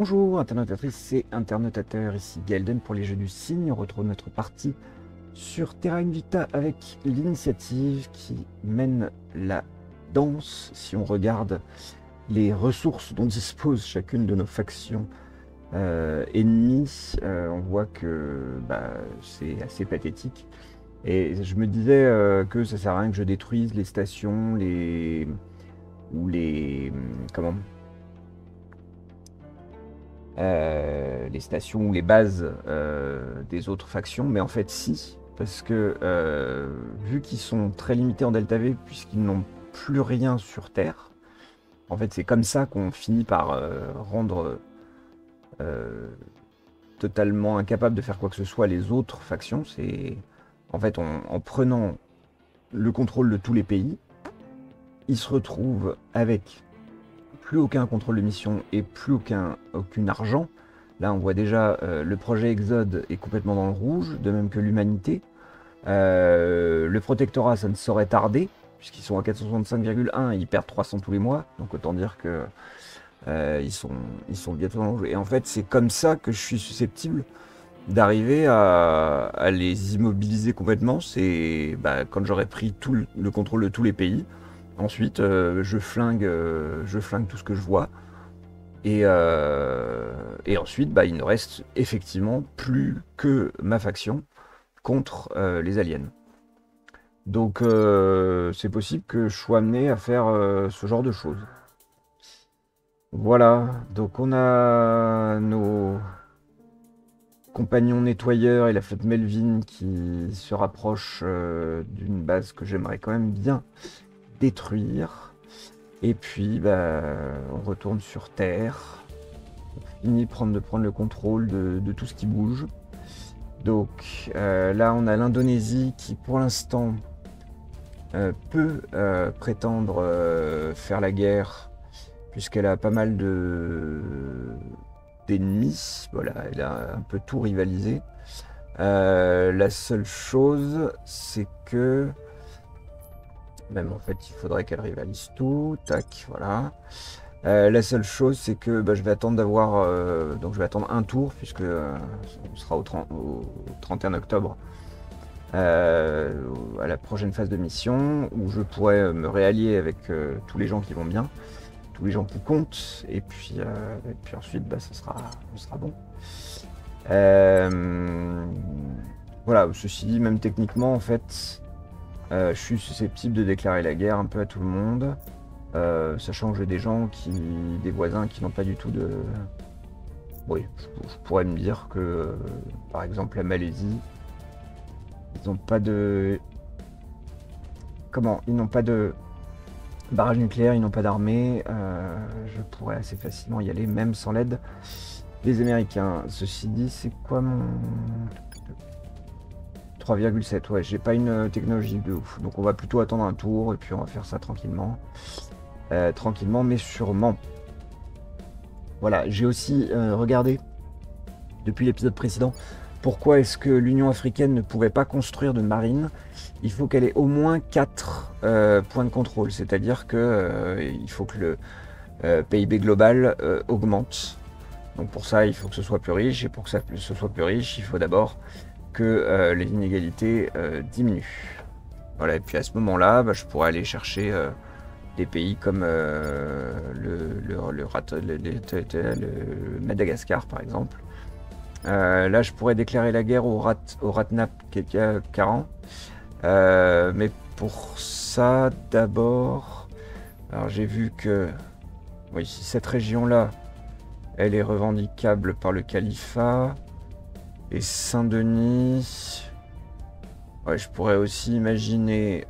Bonjour internautatrices et internautateurs, ici Gaelden pour les Jeux du Cygne. On retrouve notre partie sur Terra Invicta avec l'initiative qui mène la danse. Si on regarde les ressources dont dispose chacune de nos factions ennemies, on voit que c'est assez pathétique. Et je me disais que ça sert à rien que je détruise les stations, comment les stations ou les bases des autres factions, mais en fait si, parce que vu qu'ils sont très limités en Delta V, puisqu'ils n'ont plus rien sur Terre, en fait c'est comme ça qu'on finit par rendre totalement incapable de faire quoi que ce soit les autres factions. C'est en fait en prenant le contrôle de tous les pays, ils se retrouvent avec plus aucun contrôle de mission et plus aucun argent. Là, on voit déjà le projet Exode est complètement dans le rouge, de même que l'humanité. Le protectorat, ça ne saurait tarder, puisqu'ils sont à 465,1 et ils perdent 300 tous les mois. Donc autant dire que ils sont bientôt dans le rouge. Et en fait, c'est comme ça que je suis susceptible d'arriver à les immobiliser complètement. C'est quand j'aurai pris tout le contrôle de tous les pays. Ensuite, je flingue tout ce que je vois. Et ensuite, il ne reste effectivement plus que ma faction contre les aliens. Donc, c'est possible que je sois amené à faire ce genre de choses. Voilà, donc on a nos compagnons nettoyeurs et la flotte Melvin qui se rapprochent d'une base que j'aimerais quand même bien détruire. Et puis on retourne sur Terre. On finit de prendre le contrôle de tout ce qui bouge. Donc là on a l'Indonésie qui pour l'instant peut prétendre faire la guerre, puisqu'elle a pas mal d'ennemis. Voilà, elle a un peu tout rivalisé. La seule chose, c'est que même en fait, il faudrait qu'elle rivalise tout. Tac, voilà. La seule chose, c'est que je vais attendre d'avoir. Donc, je vais attendre un tour, puisque on sera au 31 octobre, à la prochaine phase de mission, où je pourrai me réallier avec tous les gens qui vont bien, tous les gens qui comptent, et puis ensuite, ça sera bon. Voilà, ceci dit, même techniquement, en fait. Je suis susceptible de déclarer la guerre un peu à tout le monde, sachant que j'ai des voisins qui n'ont pas du tout de... Oui, je pourrais me dire que, par exemple, la Malaisie, ils n'ont pas de... Ils n'ont pas de barrage nucléaire, ils n'ont pas d'armée. Je pourrais assez facilement y aller, même sans l'aide des Américains. Ceci dit, c'est quoi mon... 3,7, ouais, j'ai pas une technologie de ouf, donc on va plutôt attendre un tour et puis on va faire ça tranquillement. Tranquillement mais sûrement. Voilà, j'ai aussi regardé depuis l'épisode précédent pourquoi est-ce que l'Union africaine ne pouvait pas construire de marine. Il faut qu'elle ait au moins 4 points de contrôle, c'est-à-dire que il faut que le PIB global augmente. Donc pour ça, il faut que ce soit plus riche, et pour que ce soit plus riche, il faut d'abord que les inégalités diminuent. Voilà, et puis à ce moment-là, je pourrais aller chercher des pays comme le Madagascar, par exemple. Là, je pourrais déclarer la guerre au Ratnap Karan. Mais pour ça, d'abord... Alors j'ai vu que... Oui, cette région-là, elle est revendicable par le califat. Et Saint-Denis, ouais, je pourrais aussi imaginer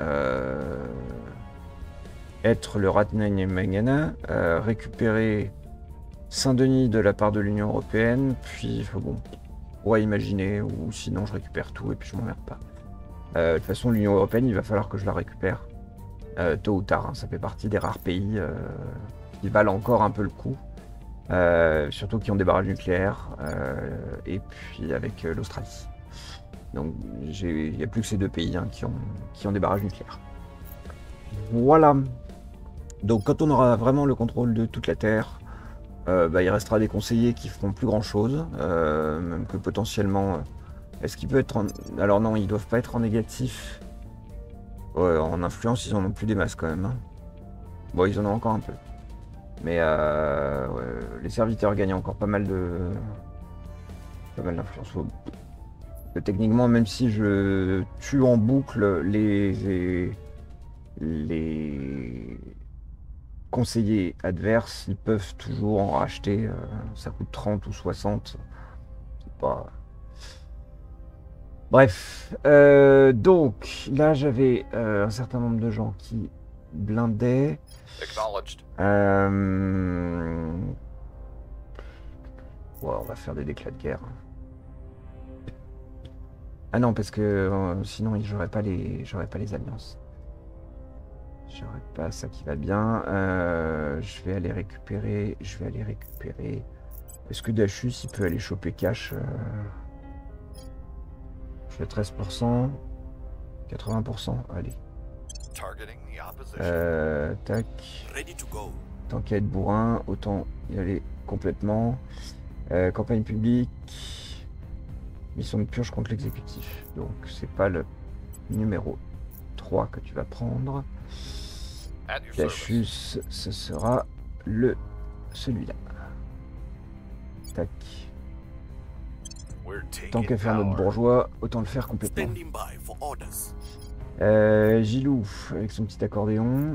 être le Ratnamagana, récupérer Saint-Denis de la part de l'Union Européenne, puis bon, on pourrait imaginer, ou sinon je récupère tout et puis je m'emmerde pas. De toute façon, l'Union Européenne, il va falloir que je la récupère tôt ou tard, hein. Ça fait partie des rares pays qui valent encore un peu le coup. Surtout qui ont des barrages nucléaires, et puis avec l'Australie. Donc il n'y a plus que ces deux pays qui ont des barrages nucléaires. Voilà. Donc quand on aura vraiment le contrôle de toute la Terre, bah, il restera des conseillers qui feront plus grand chose, même que potentiellement. Est-ce qu'il peut être en... Alors non, ils doivent pas être en négatif. Ouais, en influence, ils en ont plus des masses quand même. Hein. Bon, ils en ont encore un peu. Mais ouais, les serviteurs gagnent encore pas mal d'influence. Techniquement, même si je tue en boucle les conseillers adverses, ils peuvent toujours en racheter. Ça coûte 30 ou 60. C'est pas... Bref. Donc, là, j'avais un certain nombre de gens qui blindaient. Ouais, on va faire des déclats de guerre. Ah non, parce que sinon, j'aurais pas les alliances. J'aurais pas ça qui va bien. Je vais aller récupérer. Est-ce que Dachus, il peut aller choper cash Je fais 13%. 80%. Allez. Tac. Tant qu'à être bourrin, autant y aller complètement. Campagne publique. Mission de purge contre l'exécutif. Donc, c'est pas le numéro 3 que tu vas prendre. Dachus, ce sera celui-là. Tac. Tant qu'à faire notre bourgeois, autant le faire complètement. Gilou, avec son petit accordéon.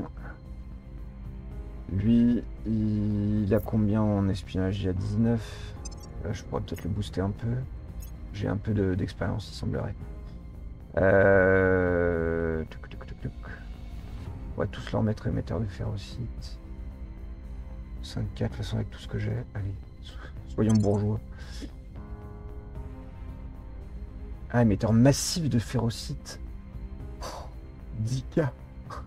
Lui, il a combien en espionnage? Il a 19. Là, je pourrais peut-être le booster un peu. J'ai un peu d'expérience, il semblerait. On va tous leur mettre émetteur de ferrocite. 5-4, de toute façon, avec tout ce que j'ai. Allez, soyons bourgeois. Ah, émetteur massif de ferrocite. 10K.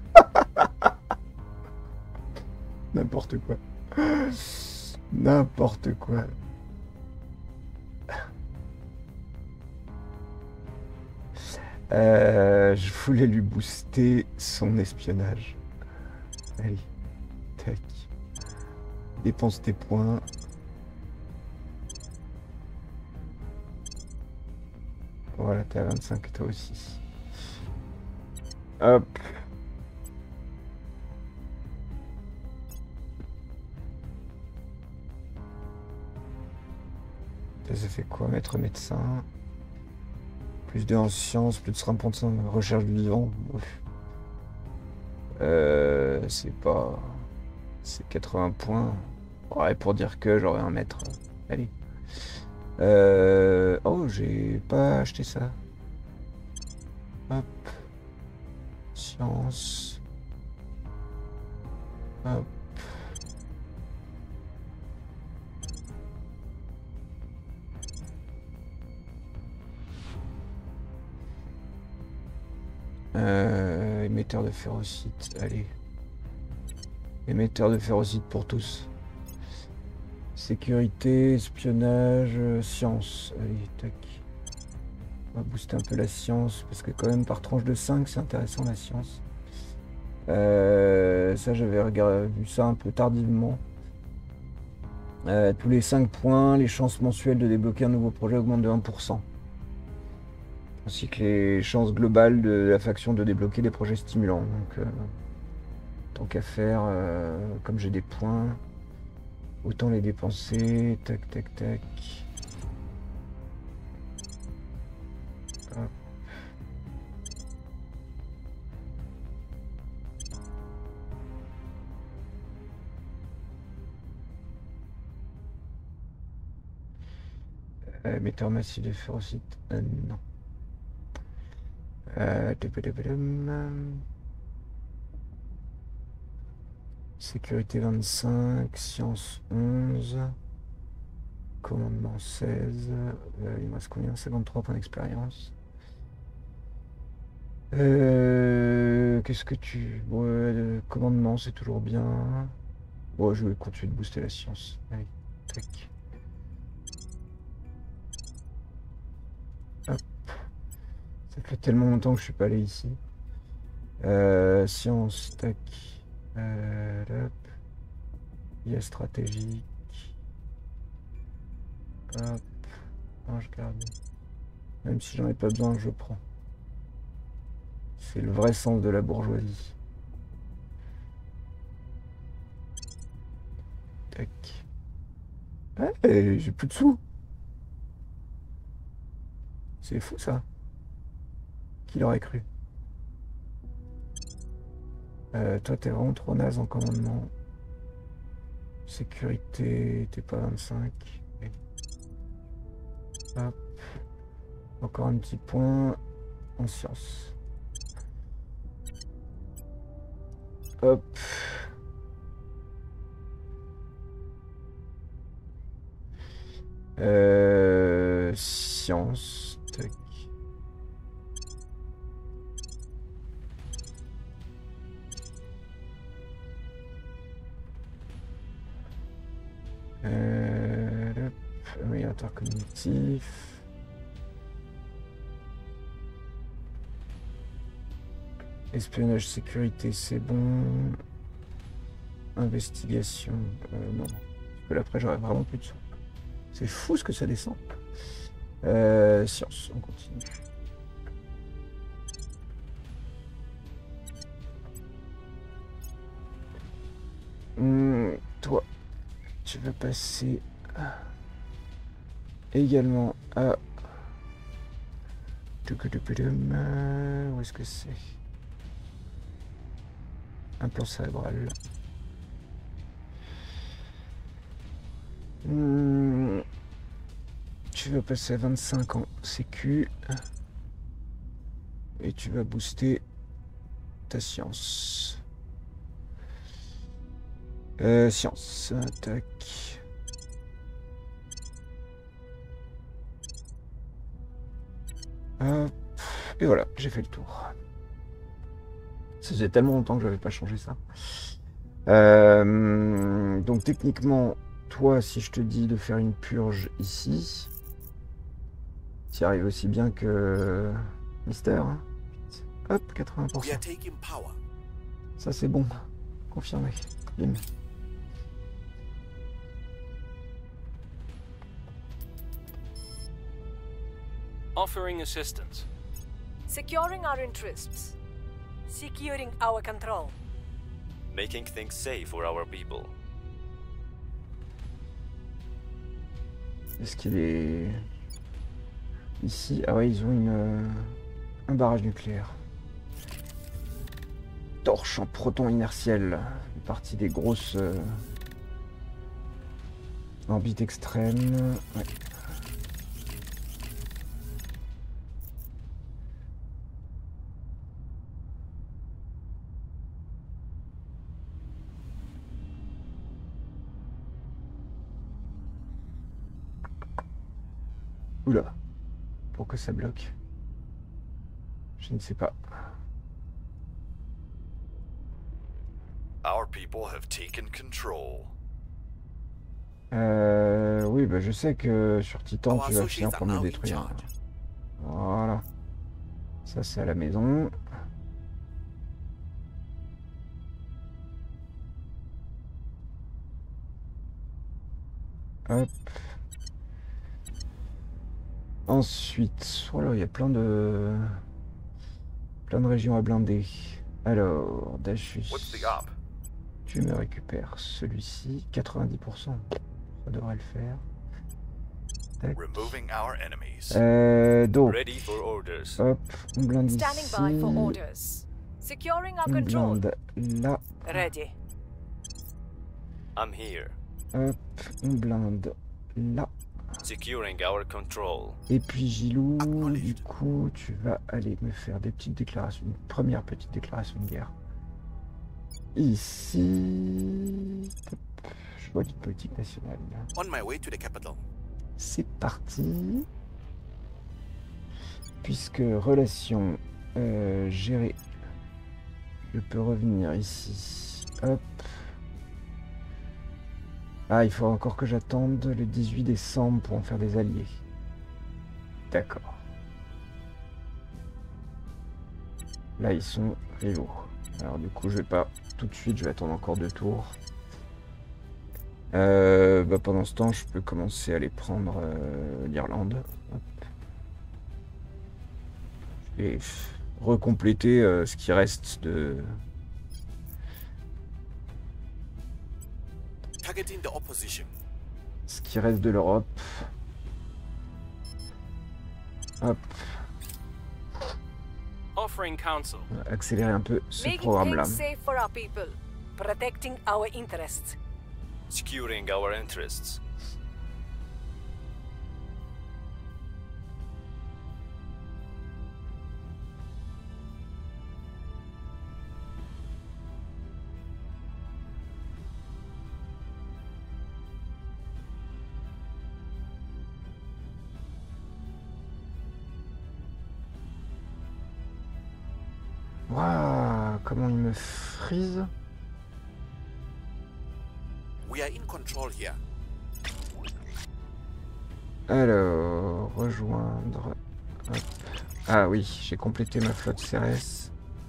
N'importe quoi. N'importe quoi. Je voulais lui booster son espionnage. Allez, tac. Dépense tes points. Voilà, t'es à 25 toi aussi. Hop. Ça fait quoi, maître médecin? Plus de en sciences, plus de 30% de recherche du vivant. C'est pas... C'est 80 points. Ouais, pour dire que j'aurais un maître. Allez. Oh, j'ai pas acheté ça. Hop. Science. Hop. Émetteur de ferrocite, allez. Émetteur de ferrocite pour tous. Sécurité, espionnage, science. Allez, tac. On va booster un peu la science, parce que quand même par tranche de 5, c'est intéressant la science. Ça, j'avais vu ça un peu tardivement. Tous les 5 points, les chances mensuelles de débloquer un nouveau projet augmentent de 1%. Ainsi que les chances globales de la faction de débloquer des projets stimulants. Donc, tant qu'à faire, comme j'ai des points, autant les dépenser. Tac, tac, tac. Hop. Émetteur massif de ferrocite, non. Sécurité 25, science 11, commandement 16, il me reste combien? 53 points d'expérience. Qu'est-ce que tu... Ouais, commandement c'est toujours bien. Bon, je vais continuer de booster la science. Allez, tac. Hop. Ça fait tellement longtemps que je suis pas allé ici. Science, tac. Hop. Il y a stratégique. Hop. Non, je garde. Même si j'en ai pas besoin, je prends. C'est le vrai sens de la bourgeoisie. Tac. Ouais, j'ai plus de sous. C'est fou ça. Qui l'aurait cru? Toi, t'es vraiment trop naze en commandement. Sécurité, t'es pas 25. Okay. Hop. Encore un petit point en sciences. Hop. Sciences. Tac. Oui, intercognitif. Espionnage, sécurité, c'est bon. Investigation, non. Parce que là, après, j'aurais vraiment plus de sous. C'est fou ce que ça descend. Science, on continue. Toi, tu vas passer également à... Où est-ce que c'est? Implant cérébral. Tu vas passer à 25 en sécu. Et tu vas booster ta science. Science, tac. Hop. Et voilà, j'ai fait le tour. Ça faisait tellement longtemps que j'avais pas changé ça. Donc techniquement, toi, si je te dis de faire une purge ici, tu y arrives aussi bien que Mystère. Hein. Hop, 80%. Ça c'est bon, confirmé. Bim. Offering assistance. Securing our interests. Securing our control. Making things safe for our people. Est-ce qu'il est... Ici, ah ouais, ils ont un barrage nucléaire. Torche en proton inertiel. Une partie des grosses orbites extrêmes. Ouais. Oula. Pourquoi ça bloque? Je ne sais pas. Our people have taken control. Oui, bah je sais que sur Titan, tu vas finir par me détruire. Voilà. Ça, c'est à la maison. Hop. Ensuite, voilà, il y a plein de régions à blinder. Alors, Dashus, tu me récupères celui-ci, 90%, ça devrait le faire. Tac. Donc, hop, on blinde ici, on blinde là. Ready. I'm here. Hop, on blinde là. Securing our control. Et puis Gilou, du coup, tu vas aller me faire des petites déclarations, une première petite déclaration de guerre. Ici, je vois une politique nationale. On my way to the capital. C'est parti. Puisque relation gérée, je peux revenir ici. Hop. Ah, il faut encore que j'attende le 18 décembre pour en faire des alliés. D'accord. Là, ils sont rivaux. Alors du coup, je vais pas tout de suite, je vais attendre encore 2 tours. Bah, pendant ce temps, je peux commencer à aller prendre l'Irlande. Hop. Et recompléter ce qui reste de... Targeting the opposition. Ce qui reste de l'Europe. Hop. Offering counsel. On va accélérer un peu ce Making programme-là. things safe for our people. Protecting our interests. Securing our interests. Waouh, comment il me frise. We are in control here. Alors, rejoindre. Hop. Ah oui, j'ai complété ma flotte CRS.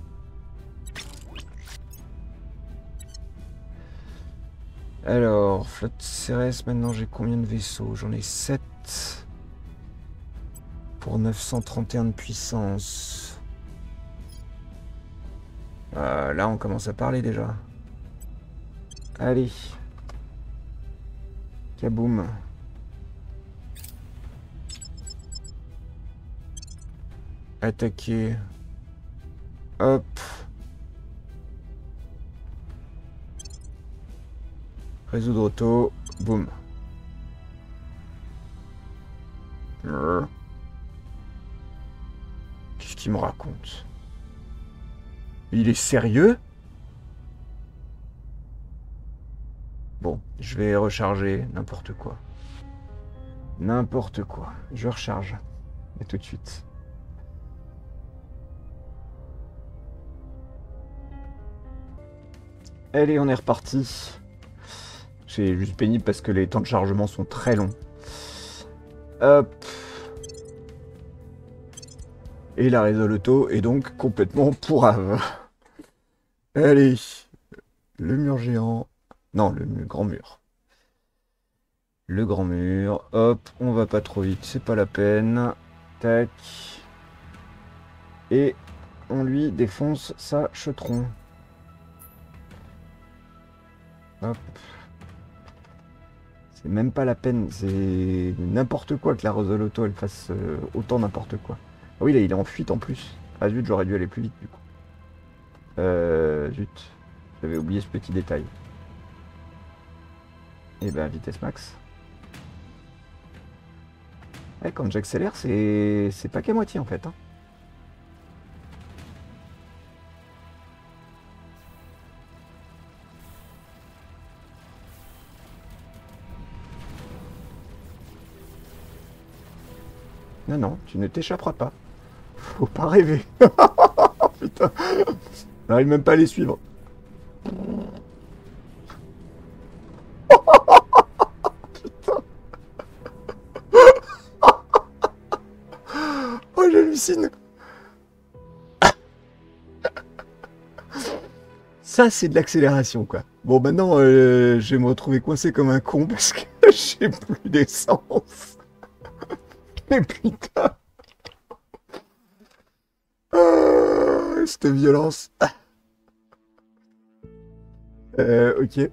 Alors, flotte CRS, maintenant j'ai combien de vaisseaux? J'en ai 7. Pour 931 de puissance. Là, on commence à parler déjà. Allez. Kaboum. Attaquer. Hop. Résoudre auto. Boum. Qu'est-ce qu'il me raconte? Il est sérieux? Bon, je vais recharger n'importe quoi. N'importe quoi. Je recharge. Et tout de suite. Allez, on est reparti. C'est juste pénible parce que les temps de chargement sont très longs. Hop. Et la résol auto est donc complètement pourrave. Allez. Le mur géant. Non, le grand mur. Le grand mur. Hop, on va pas trop vite, c'est pas la peine. Tac. Et on lui défonce sa chetron. Hop. C'est même pas la peine, c'est n'importe quoi que la Rosal Auto elle fasse autant n'importe quoi. Ah oui, là il est en fuite en plus. Ah zut, j'aurais dû aller plus vite du coup. Zut, j'avais oublié ce petit détail. Et ben vitesse max. Ouais, quand j'accélère, c'est pas qu'à moitié en fait. Hein. Non, non, tu ne t'échapperas pas. Faut pas rêver. Putain, j'arrive même pas à les suivre. Putain. Oh, j'hallucine. Ça, c'est de l'accélération, quoi. Bon, maintenant, je vais me retrouver coincé comme un con parce que j'ai plus d'essence. Mais putain. Cette violence. Ok.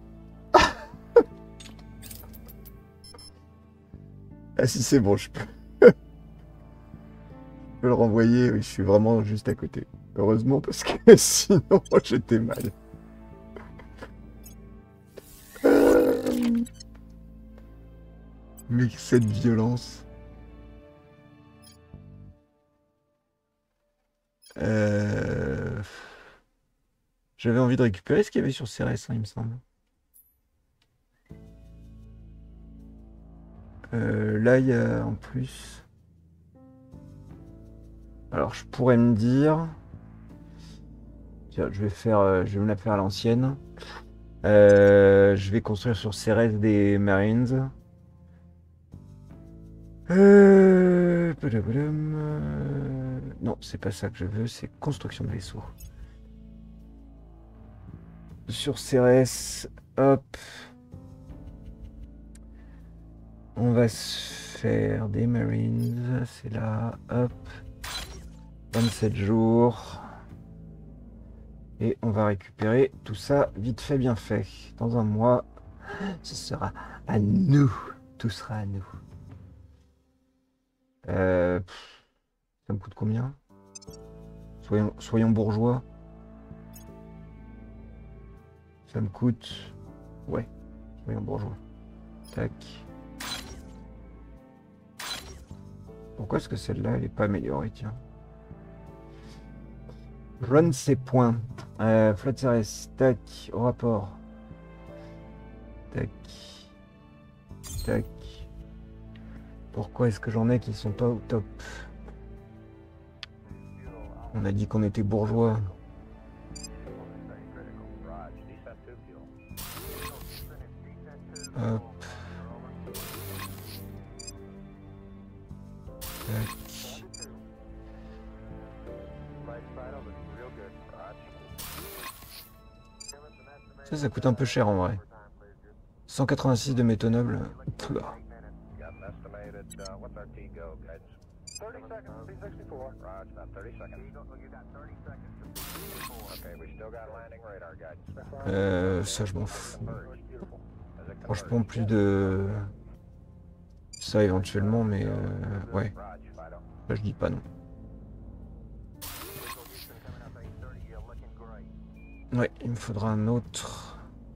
Ah si c'est bon, je peux. Je peux le renvoyer, oui, je suis vraiment juste à côté. Heureusement parce que sinon j'étais mal. Mais cette violence. J'avais envie de récupérer ce qu'il y avait sur CRS, hein, il me semble. Là, il y a en plus... Alors, je pourrais me dire... Tiens, je vais me la faire à l'ancienne. Je vais construire sur CRS des Marines. Non, c'est pas ça que je veux, c'est construction de vaisseaux. Sur CRS, hop. On va se faire des Marines, c'est là, hop, 27 jours. Et on va récupérer tout ça vite fait, bien fait. Dans un mois, ce sera à nous, tout sera à nous. Ça me coûte combien? Soyons bourgeois. Ça me coûte... Ouais, soyons bourgeois. Tac. Pourquoi est-ce que celle-là, elle n'est pas améliorée, tiens? Run ses points. Flotte CRS. Tac. Au rapport. Tac. Tac. Pourquoi est-ce que j'en ai qui sont pas au top? On a dit qu'on était bourgeois. Hop. Tac. Ça coûte un peu cher en vrai. 186 de métaux-nobles. Ça je m'en fous. Franchement plus de ça éventuellement, mais ouais. Là je dis pas non. Ouais, il me faudra un autre.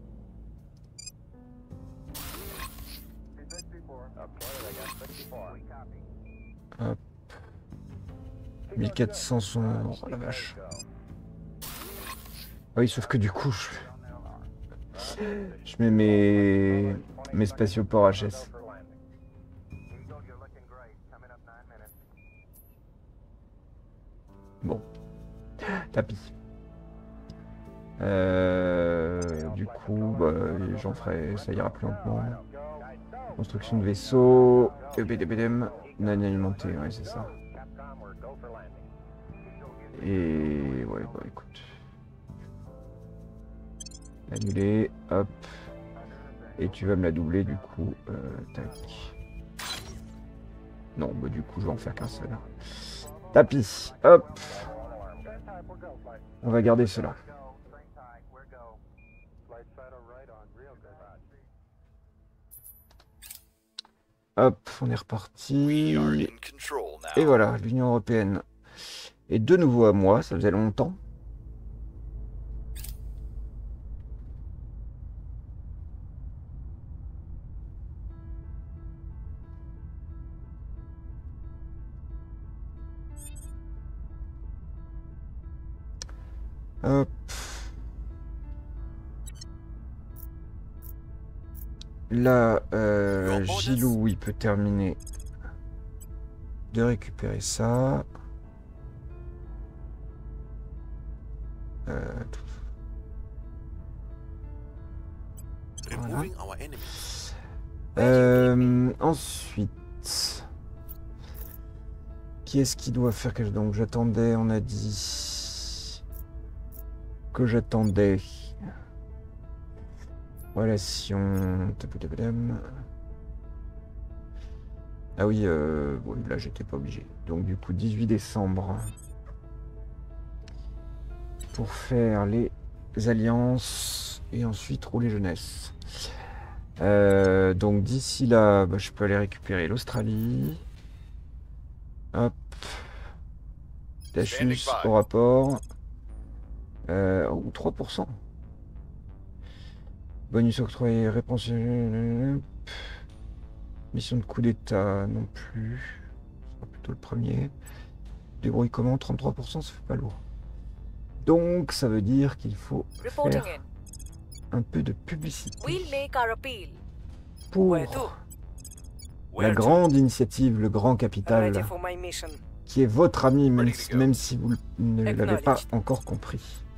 Hop. 1400 sont... Oh la vache. Ah oui, sauf que du coup, je mets mes spatioports HS. Bon. Tapis. Du coup, bah, j'en ferai, ça ira plus lentement. Construction de vaisseau, EBDBDM, non alimenté, ouais c'est ça. Et ouais, bah écoute. Annuler, hop. Et tu vas me la doubler du coup, tac. Non, bah du coup je vais en faire qu'un seul. Tapis, hop. On va garder cela. Hop, on est reparti. Et voilà, l'Union Européenne est de nouveau à moi, ça faisait longtemps. Hop. Là, Gilou, il peut terminer de récupérer ça. Voilà. Ensuite, qui est-ce qui doit faire quelque chose? Donc j'attendais, on a dit que j'attendais. Relation. Ah oui, bon, là j'étais pas obligé. Donc du coup 18 décembre pour faire les alliances et ensuite rouler jeunesse. Donc d'ici là, bah, je peux aller récupérer l'Australie. Hop. Dachus au rapport. Oh, 3%. Bonus octroyé, réponse. Mission de coup d'état non plus. Ce sera plutôt le premier. Débrouille comment 33%, ça fait pas lourd. Donc ça veut dire qu'il faut faire un peu de publicité pour la grande initiative, le grand capital, qui est votre ami, même si vous ne l'avez pas encore compris.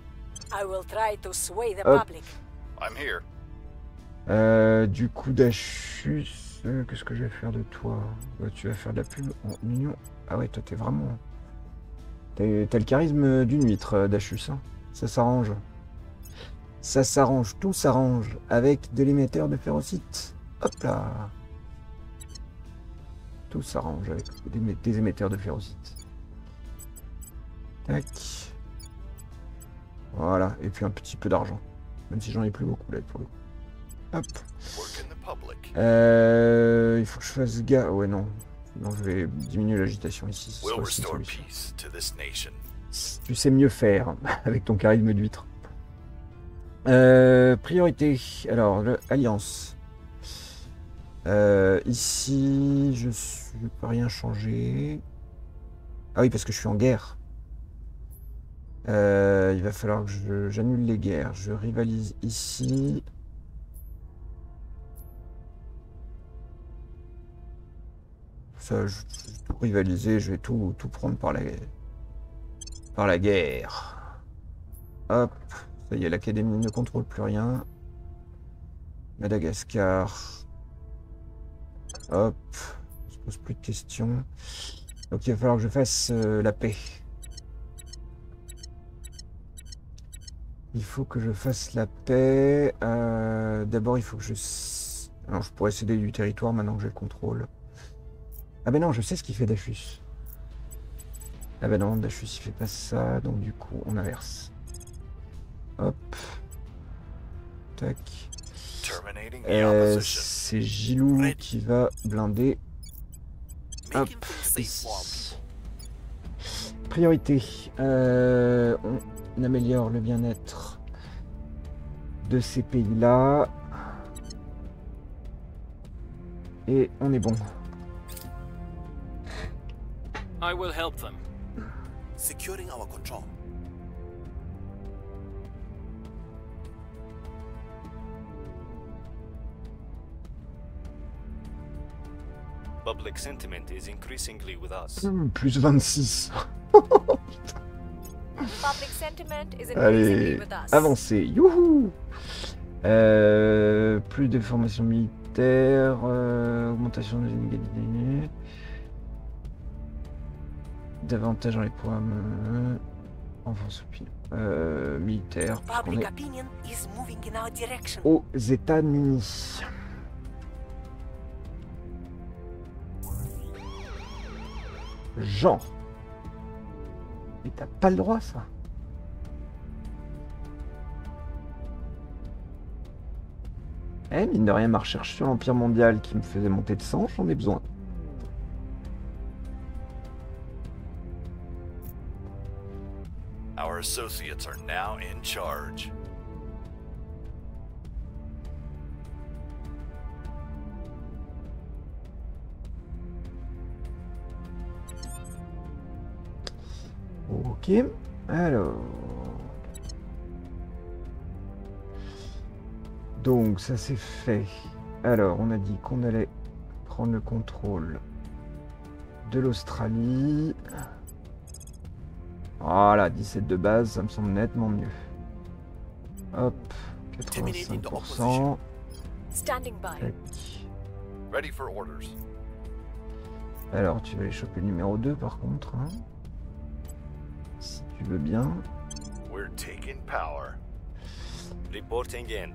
Du coup, Dachus, qu'est-ce que je vais faire de toi? Tu vas faire de la pub en union. Ah ouais, toi t'es vraiment... T'as le charisme d'une huître, Dachus. Hein. Ça s'arrange. Ça s'arrange, tout s'arrange avec de l'émetteur de ferrocite. Hop là. tout s'arrange avec des émetteurs de ferrocite. Tac. Voilà, et puis un petit peu d'argent. Même si j'en ai plus beaucoup là pour le coup. Hop. Il faut que je fasse gaffe. Ouais, non. Non, je vais diminuer l'agitation ici. Ce sera aussi une solution. Tu sais mieux faire avec ton charisme d'huître. Priorité. Alors, alliance. Ici, je peux rien changer. Ah oui, parce que je suis en guerre. Il va falloir que j'annule les guerres. Je rivalise ici. Ça, je vais tout rivaliser. Je vais tout prendre par la guerre. Hop. Ça y est, l'académie ne contrôle plus rien. Madagascar. Hop. On se pose plus de questions. Donc il va falloir que je fasse la paix. Il faut que je fasse la paix. D'abord, il faut que je... Alors, je pourrais céder du territoire maintenant que j'ai le contrôle. Ah ben non, je sais ce qu'il fait Dachus. Ah ben non, Dachus il fait pas ça, donc du coup on inverse. Hop. Tac. C'est Gilou qui va blinder. Hop. Ici. Priorité. On améliore le bien-être de ces pays-là. Et on est bon. I will help them. Securing our control. Public sentiment is increasingly with us. Plus 26. Public sentiment is increasingly Allez, with us. avancez. Youhou. Plus de formation militaire, augmentation des inégalités. Davantage dans les programmes militaires Public opinion is moving in our direction. aux États-Unis. Genre. Mais t'as pas le droit, ça. Eh, mine de rien, ma recherche sur l'Empire mondial qui me faisait monter de 100, j'en ai besoin. Our associates are now in charge. Ok, alors... Donc, ça c'est fait. Alors, on a dit qu'on allait prendre le contrôle de l'Australie. Voilà, 17 de base, ça me semble nettement mieux. Hop, 85%. Standing by. Tac. Ready for orders. Alors, tu vas aller choper le numéro 2 par contre. Hein. Si tu veux bien. We're taking power. Reporting in.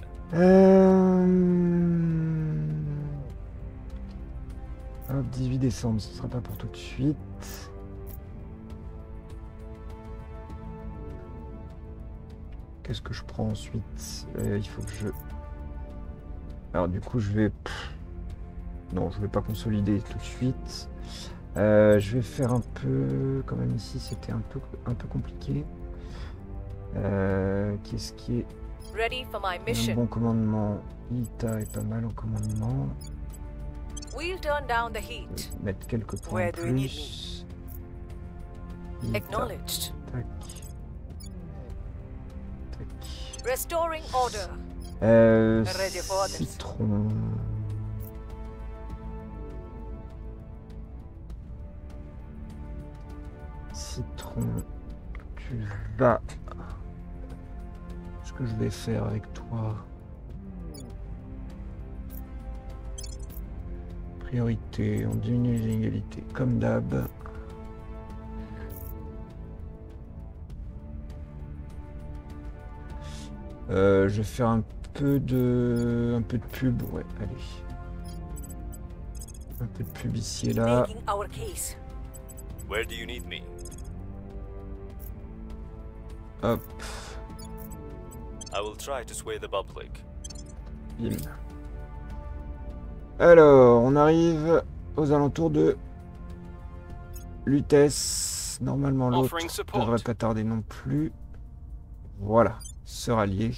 Hop, 18 décembre, ce sera pas pour tout de suite. Qu'est-ce que je prends ensuite? Il faut que je... Alors du coup je vais... Non, je vais pas consolider tout de suite. Je vais faire un peu... Quand même ici c'était un peu compliqué. Qu'est-ce qui est... Ready for my Un mission. bon commandement. Ita est pas mal en commandement. We'll turn down the heat. Mettre quelques points Where en do you need plus. Ita. Acknowledged. Tac. Tac. Restoring order. Ready for orders. Citron. Citron. Tu vas... Ce que je vais faire avec toi... Priorité, on diminue les inégalités comme d'hab. Je vais faire un peu de pub, ouais, allez. Un peu de plébiscite là. Making our case. Where do you need me? Hop. I will try to sway the public. Bim. Alors, on arrive aux alentours de Lutèce. Normalement, l'autre Offering support. devrait pas tarder non plus. Voilà, se rallier.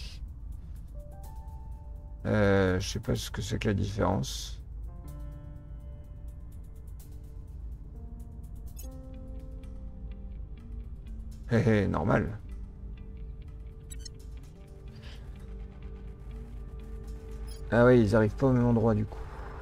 Je sais pas ce que c'est que la différence. Hé hé, normal. Ah oui, ils arrivent pas au même endroit du coup.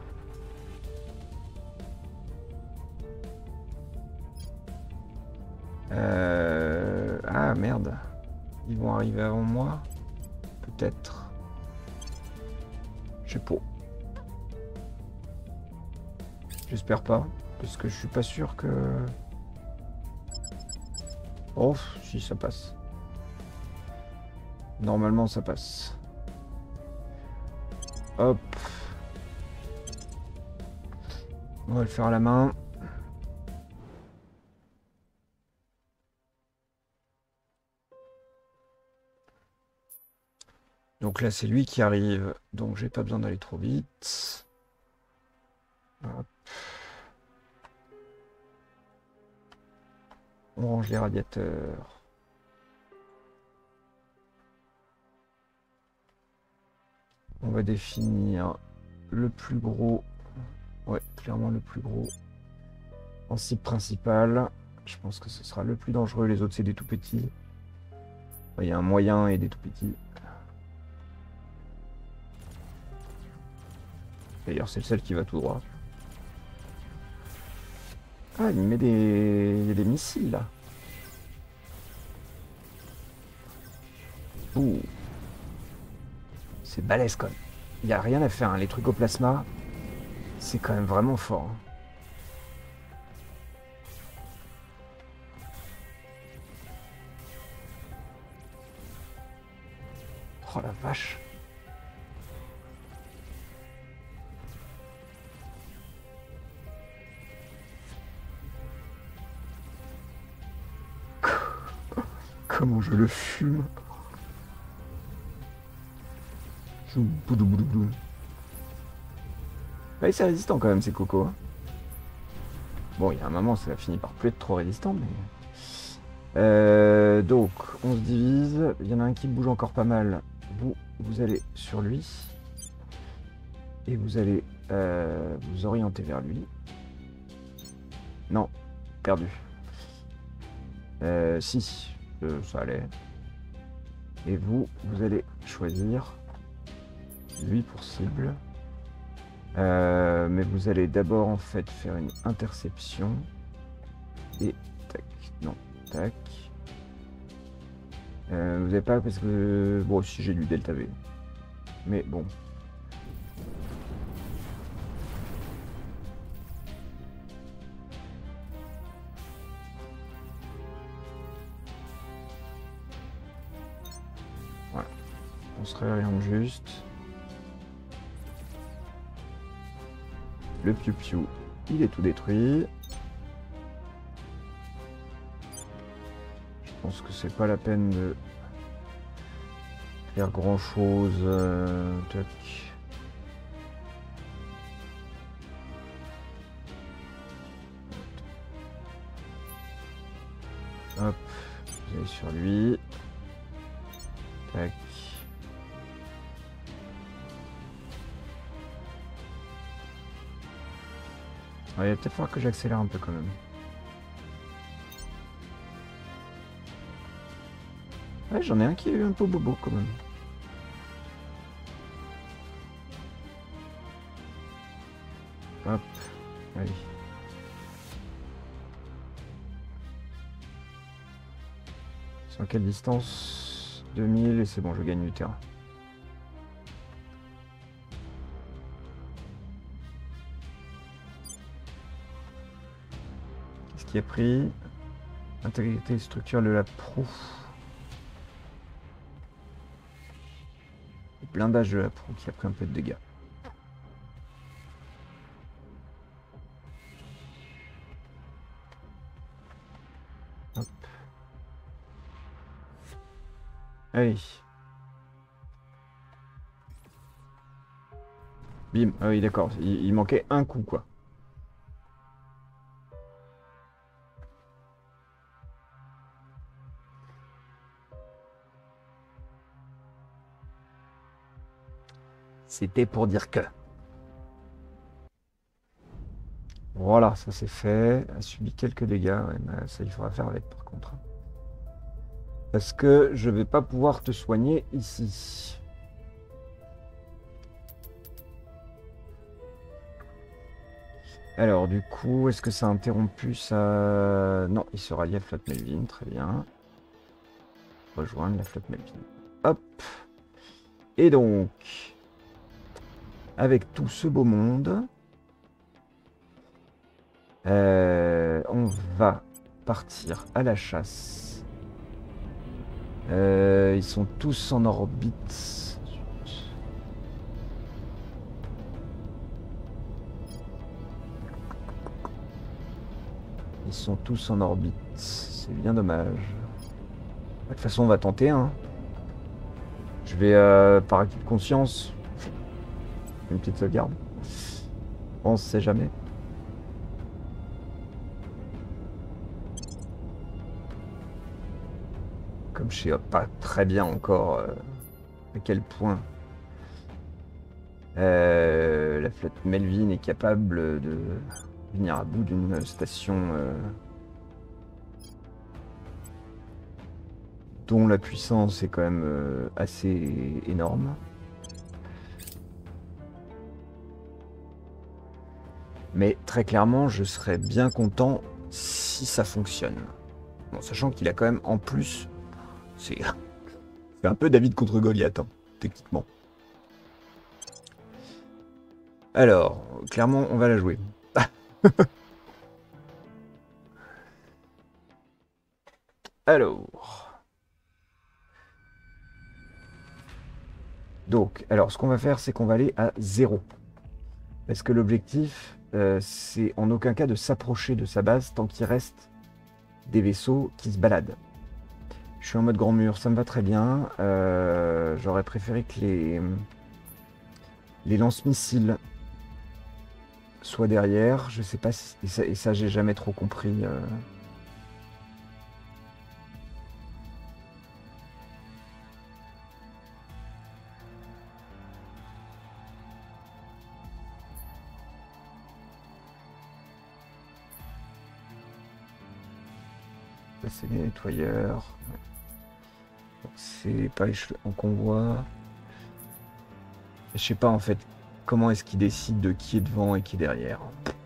Ah merde. Ils vont arriver avant moi. Peut-être. Je sais pas. J'espère pas. Parce que je suis pas sûr que... Oh, si ça passe. Normalement ça passe. Hop. On va le faire à la main. Donc là c'est lui qui arrive. Donc j'ai pas besoin d'aller trop vite. Hop. On range les radiateurs. On va définir le plus gros. Ouais, clairement le plus gros. En cible principale. Je pense que ce sera le plus dangereux. Les autres, c'est des tout petits. Il y a un moyen et des tout petits. D'ailleurs, c'est le seul qui va tout droit. Ah, il met des... Il y a des missiles, là. Ouh. C'est balèze, quand même. Il n'y a rien à faire, hein. Les trucs au plasma, c'est quand même vraiment fort. Hein. Oh la vache. Comment je le fume. Boudou, boudou, boudou. Ouais, c'est résistant quand même ces cocos. Hein. Bon, il y a un moment, ça a fini par plus être trop résistant, mais... donc, on se divise. Il y en a un qui bouge encore pas mal. Vous allez sur lui. Et vous allez vous orienter vers lui. Non, perdu. Si, ça allait. Et vous allez choisir lui pour cible. Mais vous allez d'abord en fait faire une interception. Et tac, non, tac. Vous n'avez pas parce que... Bon, si j'ai lu Delta V. Mais bon. Voilà. On se réoriente juste. Le piou-piou, il est tout détruit. Je pense que c'est pas la peine de faire grand chose. Tac. Hop, vous allez sur lui. Tac. Il va peut-être falloir que j'accélère un peu quand même. Ouais, j'en ai un qui est un peu bobo quand même. Hop, allez. Sur quelle distance? 2000 et c'est bon, je gagne du terrain. Qu'est-ce qui a pris? Intégrité structure de la proue. Blindage de la proue qui a pris un peu de dégâts. Hop. Allez. Bim. Ah oui, d'accord. Il manquait un coup, quoi. C'était pour dire que. Voilà, ça c'est fait. A subi quelques dégâts. Ouais, mais ça, il faudra faire avec, par contre. Parce que je vais pas pouvoir te soigner ici. Alors, du coup, est-ce que ça a interrompu ça? Non, il se rallie à Flotte Melvin, très bien. Rejoindre la Flotte Melvin. Hop. Et donc, avec tout ce beau monde, on va partir à la chasse. Ils sont tous en orbite. Ils sont tous en orbite. C'est bien dommage. De toute façon, on va tenter, hein. Je vais, par acquis de conscience, une petite sauvegarde. On ne sait jamais. Comme je sais pas très bien encore à quel point la flotte Melvin est capable de venir à bout d'une station dont la puissance est quand même assez énorme. Mais très clairement, je serais bien content si ça fonctionne. Bon, sachant qu'il a quand même en plus... C'est un peu David contre Goliath, hein, techniquement. Alors, clairement, on va la jouer. Alors... Donc, alors, ce qu'on va faire, c'est qu'on va aller à 0. Parce que l'objectif, c'est en aucun cas de s'approcher de sa base tant qu'il reste des vaisseaux qui se baladent. Je suis en mode grand mur, ça me va très bien. J'aurais préféré que les lance-missiles soient derrière. Je sais pas si... Et ça j'ai jamais trop compris. Ça, c'est les nettoyeurs. C'est pas en convoi. Je sais pas en fait comment est-ce qu'ils décident de qui est devant et qui est derrière.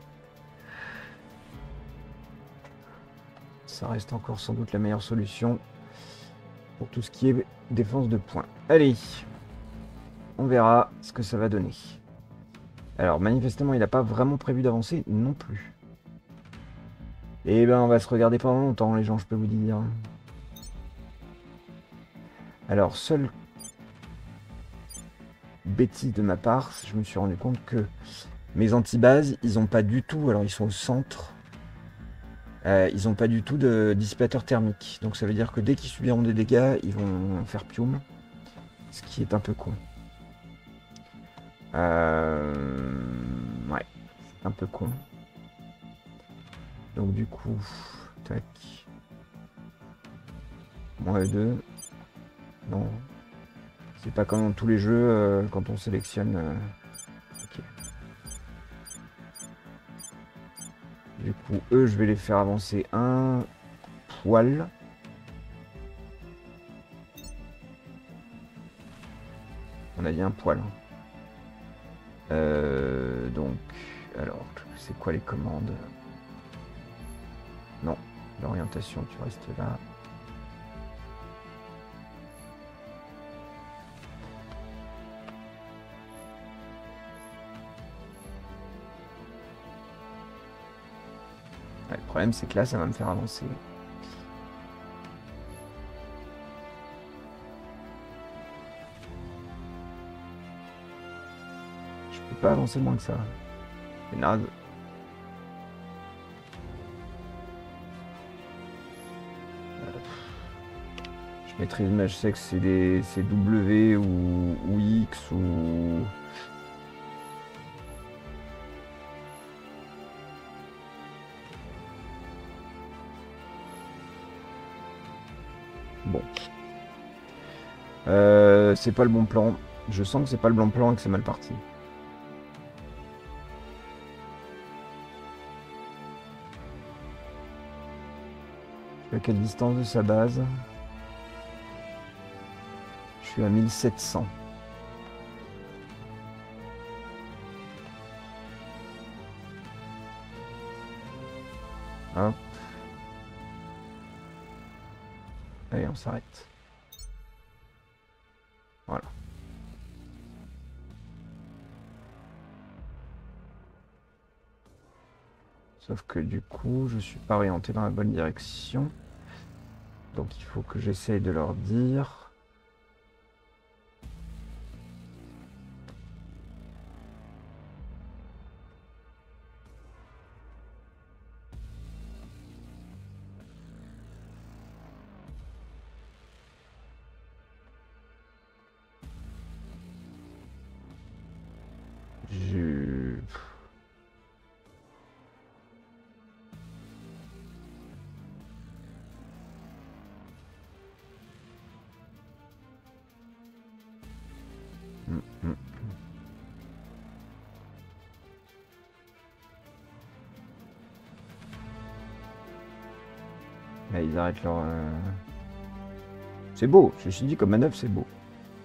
Ça reste encore sans doute la meilleure solution pour tout ce qui est défense de points. Allez, on verra ce que ça va donner. Alors manifestement il n'a pas vraiment prévu d'avancer non plus. Eh ben on va se regarder pendant longtemps les gens, je peux vous dire. Alors seule bêtise de ma part, je me suis rendu compte que mes antibases, ils ont pas du tout, alors ils sont au centre, ils ont pas du tout de dissipateur thermique. Donc ça veut dire que dès qu'ils subiront des dégâts, ils vont faire pium. Ce qui est un peu con. Ouais, c'est un peu con. Donc du coup, tac. Moins 2. Non. C'est pas comme dans tous les jeux, quand on sélectionne... ok. Du coup, eux, je vais les faire avancer un poil. On a dit un poil. Donc, alors, c'est quoi les commandes? Non, l'orientation, tu restes là. Ouais, le problème, c'est que là, ça va me faire avancer. Je peux pas avancer moins que ça. C'est naze. Je maîtrise, mais je sais que c'est W ou X ou... Bon. C'est pas le bon plan. Je sens que c'est pas le bon plan et que c'est mal parti. À quelle distance de sa base? Je suis à 1700. Hop. Allez, on s'arrête. Voilà. Sauf que du coup, je suis pas orienté dans la bonne direction. Donc il faut que j'essaye de leur dire... Je... Là, ils arrêtent leur... C'est beau, ceci dit, comme manœuvre, c'est beau.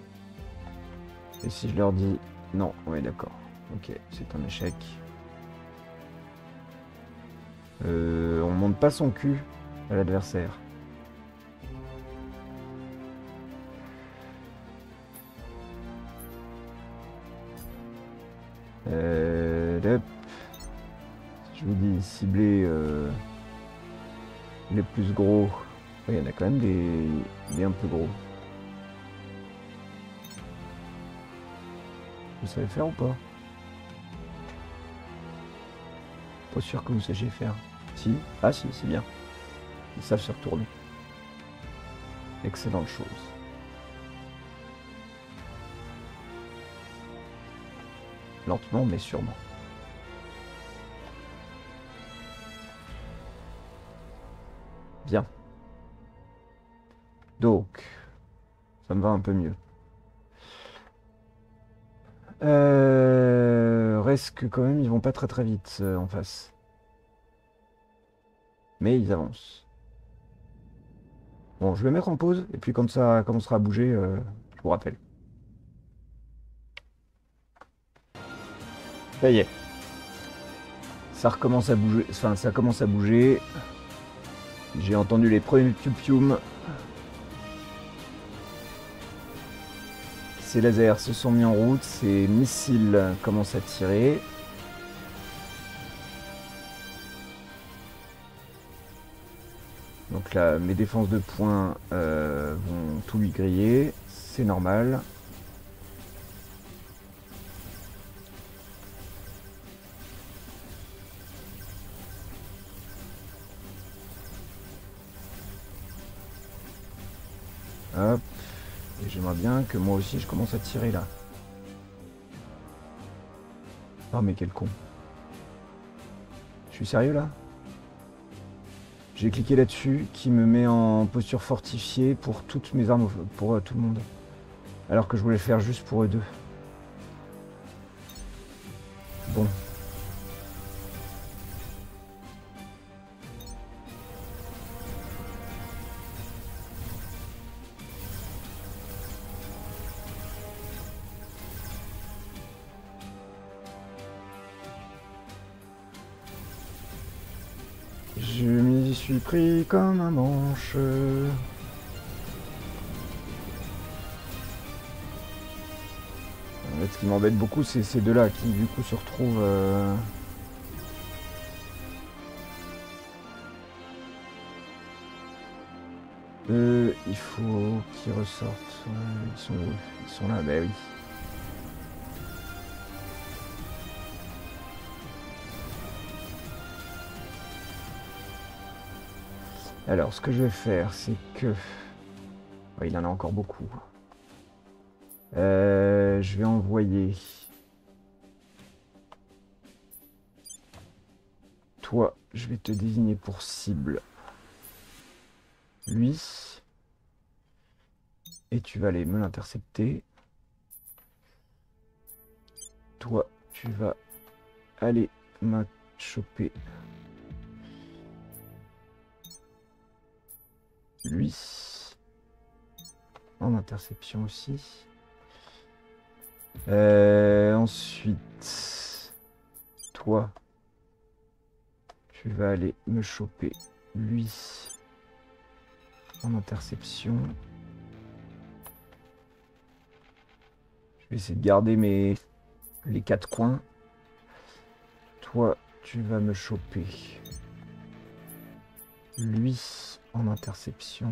Et si je leur dis... Non, ouais, d'accord. Ok, c'est un échec. On monte pas son cul à l'adversaire. Hop. Je vous dis cibler les plus gros. Il y en a quand même des un peu gros. Vous savez faire ou pas? Pas sûr que vous sachiez faire. Si? Ah si, c'est bien. Ils savent se retourner. Excellente chose. Lentement mais sûrement. Bien. Donc, ça me va un peu mieux. Reste que quand même, ils vont pas très vite en face. Mais ils avancent. Bon, je vais mettre en pause, et puis quand ça commencera à bouger, je vous rappelle. Ça y est. Ça recommence à bouger, enfin ça commence à bouger. J'ai entendu les premiers pium-pium. Ces lasers se sont mis en route, ces missiles commencent à tirer. Donc là, mes défenses de points vont tout lui griller, c'est normal. Hop. Et j'aimerais bien que moi aussi je commence à tirer là. Oh mais quel con. Je suis sérieux là? J'ai cliqué là-dessus qui me met en posture fortifiée pour toutes mes armes, pour tout le monde. Alors que je voulais faire juste pour eux deux. Bon. Je m'y suis pris comme un manche. En fait, ce qui m'embête beaucoup, c'est ces deux-là qui du coup se retrouvent... il faut qu'ils ressortent. Ils sont où? Ils sont là, bah oui. Alors, ce que je vais faire, c'est que... Ouais, il en a encore beaucoup. Je vais envoyer... Toi, je vais te désigner pour cible. Lui. Et tu vas aller me l'intercepter. Toi, tu vas aller me choper. Lui. En interception aussi. Ensuite, toi, tu vas aller me choper lui en interception. Je vais essayer de garder les 4 coins. Toi, tu vas me choper lui en interception.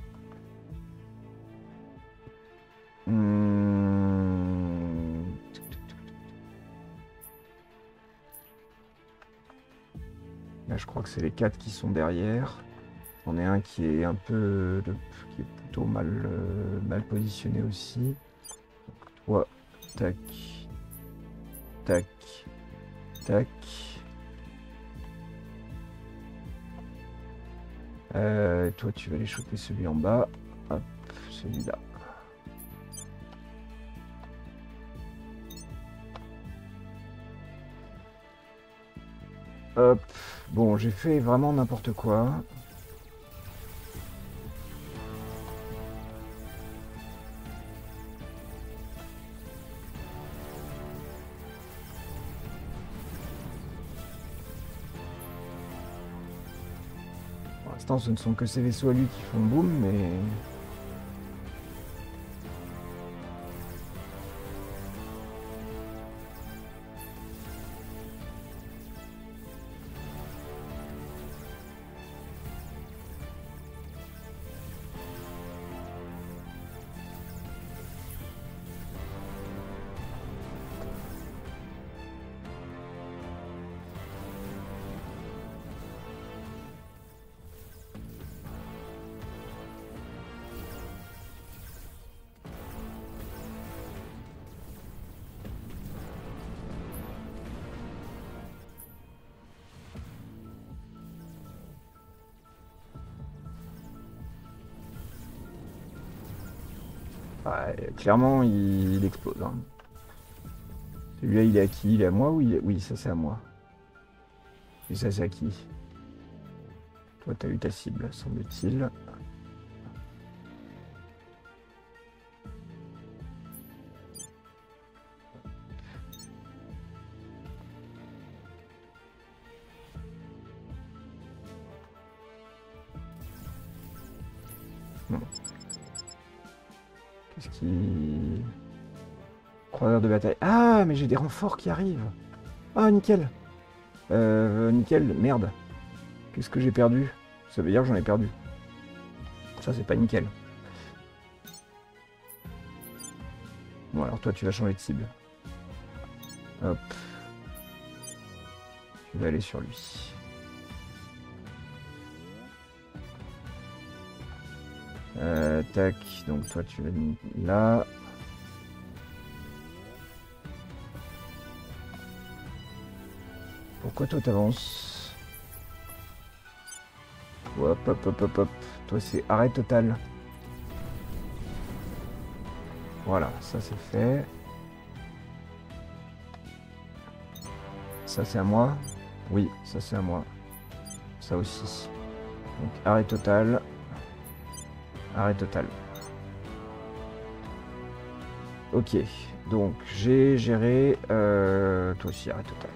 Là, je crois que c'est les 4 qui sont derrière. On est un qui est un peu... qui est plutôt mal positionné aussi. Toi, tac, tac, tac. Toi, tu vas aller choper celui en bas. Hop, celui-là. Hop. Bon, j'ai fait vraiment n'importe quoi. Pour l'instant, ce ne sont que ces vaisseaux à lui qui font boum, mais... Ouais, clairement, il explose. Hein. Celui-là, il est à qui? Il est à moi ou il est... Oui, ça, c'est à moi. Et ça, c'est à qui? Toi, t'as eu ta cible, semble-t-il. Non. Qu'est-ce qui... Croiseur de bataille. Ah, mais j'ai des renforts qui arrivent. Ah, nickel. Nickel, merde. Qu'est-ce que j'ai perdu? Ça veut dire que j'en ai perdu. Ça, c'est pas nickel. Bon, alors toi, tu vas changer de cible. Hop. Tu vas aller sur lui. Tac. Donc toi, tu vas là. Pourquoi toi t'avances? Hop, hop, hop, hop, hop. Toi c'est arrêt total. Voilà, ça c'est fait. Ça c'est à moi. Oui, ça c'est à moi. Ça aussi. Donc arrêt total. Arrêt total. Ok, donc j'ai géré... toi aussi arrêt total.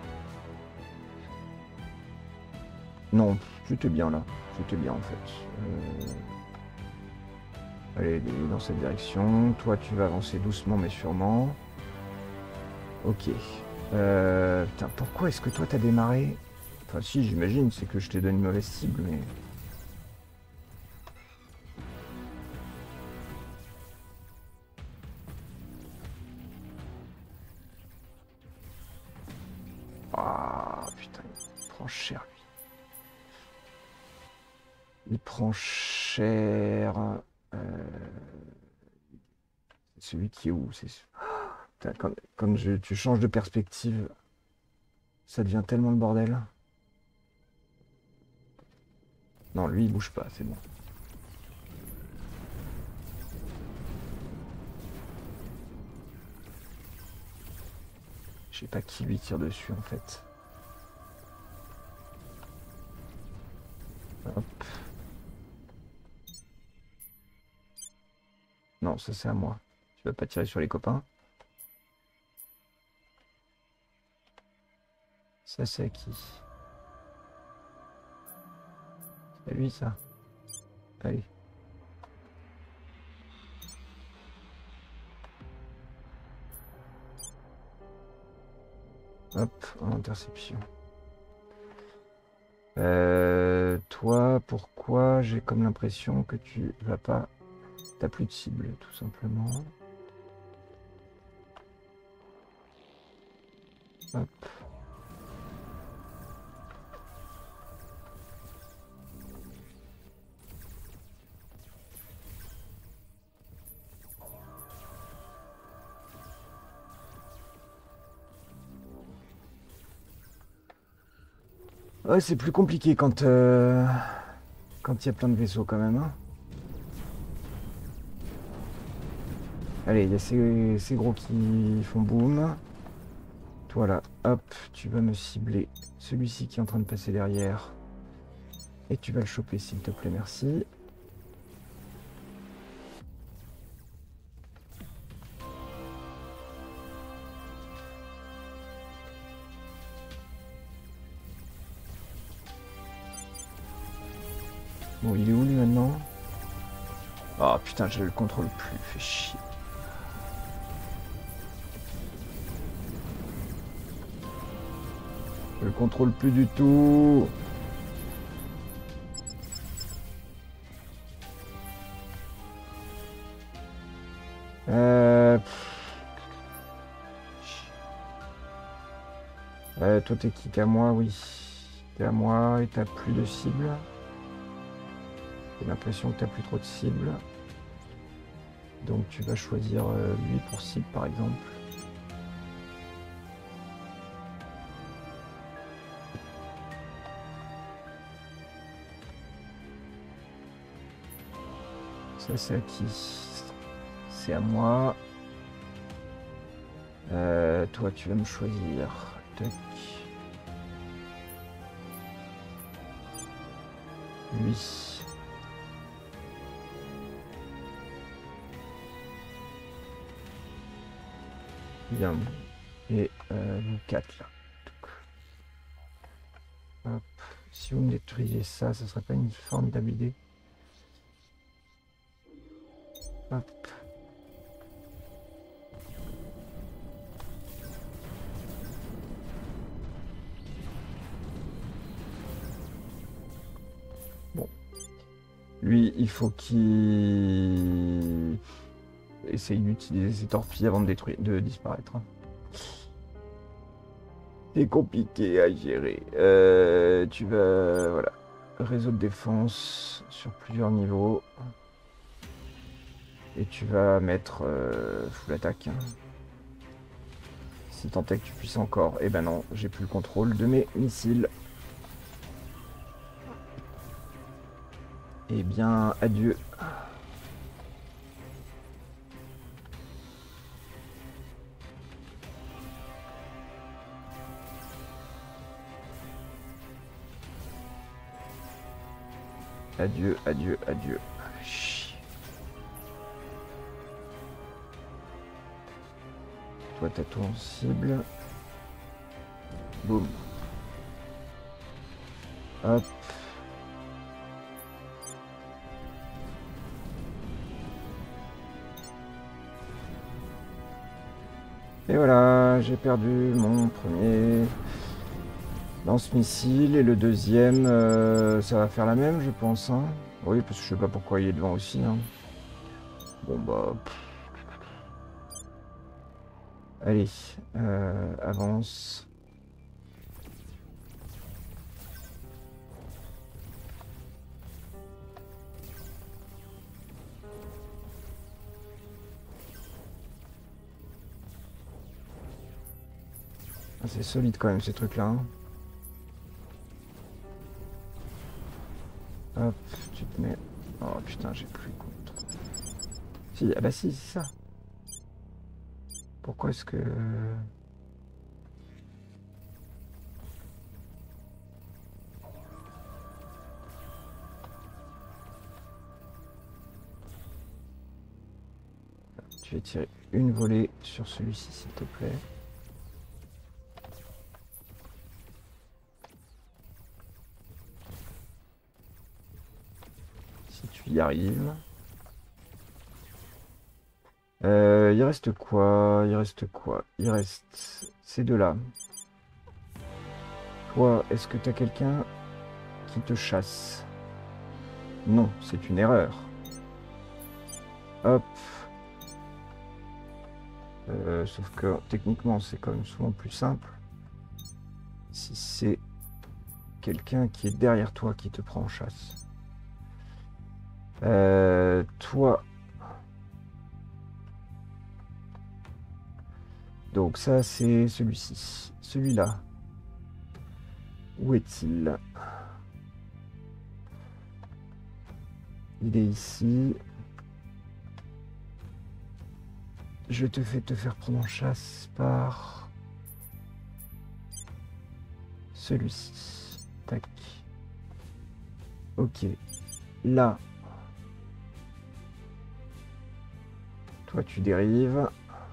Non, c'était bien là. C'était bien en fait. Allez, dans cette direction. Toi, tu vas avancer doucement mais sûrement. Ok. Putain, pourquoi est-ce que toi t'as démarré? Enfin si, j'imagine, c'est que je t'ai donné une mauvaise cible, mais... Ah, putain, il prend cher, lui. Il prend cher. C'est celui qui est où? Putain, quand tu changes de perspective, ça devient tellement le bordel. Non, lui, il bouge pas, c'est bon. Je sais pas qui lui tire dessus, en fait. Hop. Non, ça c'est à moi. Tu vas pas tirer sur les copains. Ça c'est à qui? C'est à lui ça. Allez. Hop, en interception. Toi, pourquoi j'ai comme l'impression que tu vas pas... T'as plus de cible, tout simplement. Hop. Ouais, c'est plus compliqué quand il y a plein de vaisseaux quand même, hein. Allez, il y a ces gros qui font boum. Toi là, hop, tu vas me cibler celui-ci qui est en train de passer derrière. Et tu vas le choper s'il te plaît, merci. Bon, il est où lui maintenant? Oh putain, je le contrôle plus, fait chier. Je le contrôle plus du tout. Toi t'es qui? T'es à moi, oui. T'es à moi et t'as plus de cible. J'ai l'impression que t'as plus trop de cible. Donc tu vas choisir lui pour cible par exemple. Ça c'est à qui? C'est à moi. Toi tu vas me choisir. Tac. Lui. Bien. Et vous quatre là. Hop. Si vous me détruisez ça, ce serait pas une formidable idée. Hop. Bon. Lui, il faut qu'il essaye d'utiliser ses torpilles avant de disparaître. C'est compliqué à gérer. Tu vas... Voilà. Réseau de défense sur plusieurs niveaux. Et tu vas mettre full attaque. Si tant est que tu puisses encore. Eh ben non, j'ai plus le contrôle de mes missiles. Eh bien, adieu. Adieu, adieu, adieu. Chier. Toi, t'as tout en cible. Boum. Hop. Et voilà, j'ai perdu mon premier lance-missile et le deuxième, ça va faire la même, je pense. Hein. Oui, parce que je sais pas pourquoi il est devant aussi. Hein. Bon bah. Allez, avance. Ah, c'est solide quand même ces trucs-là. Hein. Hop, tu te mets... Oh putain, j'ai plus contre. Si, ah bah si, c'est ça. Pourquoi est-ce que... Je vais tirer une volée sur celui-ci, s'il te plaît. Si tu y arrives. Il reste quoi? Il reste quoi? Il reste ces deux-là. Toi, est-ce que tu as quelqu'un qui te chasse? Non, c'est une erreur. Hop. Sauf que techniquement, c'est quand même souvent plus simple. Si c'est quelqu'un qui est derrière toi qui te prend en chasse. Toi... Donc ça, c'est celui-ci. Celui-là. Où est-il? Il est ici. Je te fais te faire prendre en chasse par celui-ci. Tac. Ok. Là. Toi, tu dérives.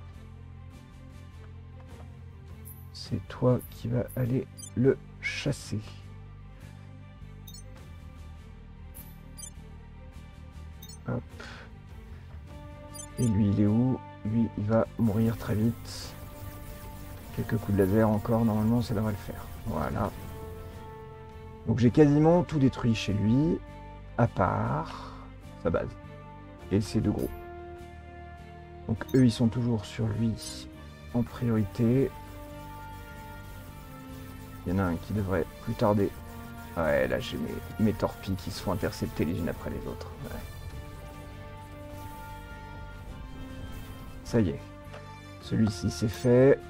C'est toi qui vas aller le chasser. Hop. Et lui, il est où? Lui, il va mourir très vite. Quelques coups de laser encore, normalement, ça devrait le faire. Voilà. Donc j'ai quasiment tout détruit chez lui, à part sa base. Et ses deux gros. Donc eux, ils sont toujours sur lui en priorité. Il y en a un qui devrait plus tarder. Ouais, là j'ai mes torpilles qui se font intercepter les unes après les autres. Ouais. Ça y est. Celui-ci c'est fait.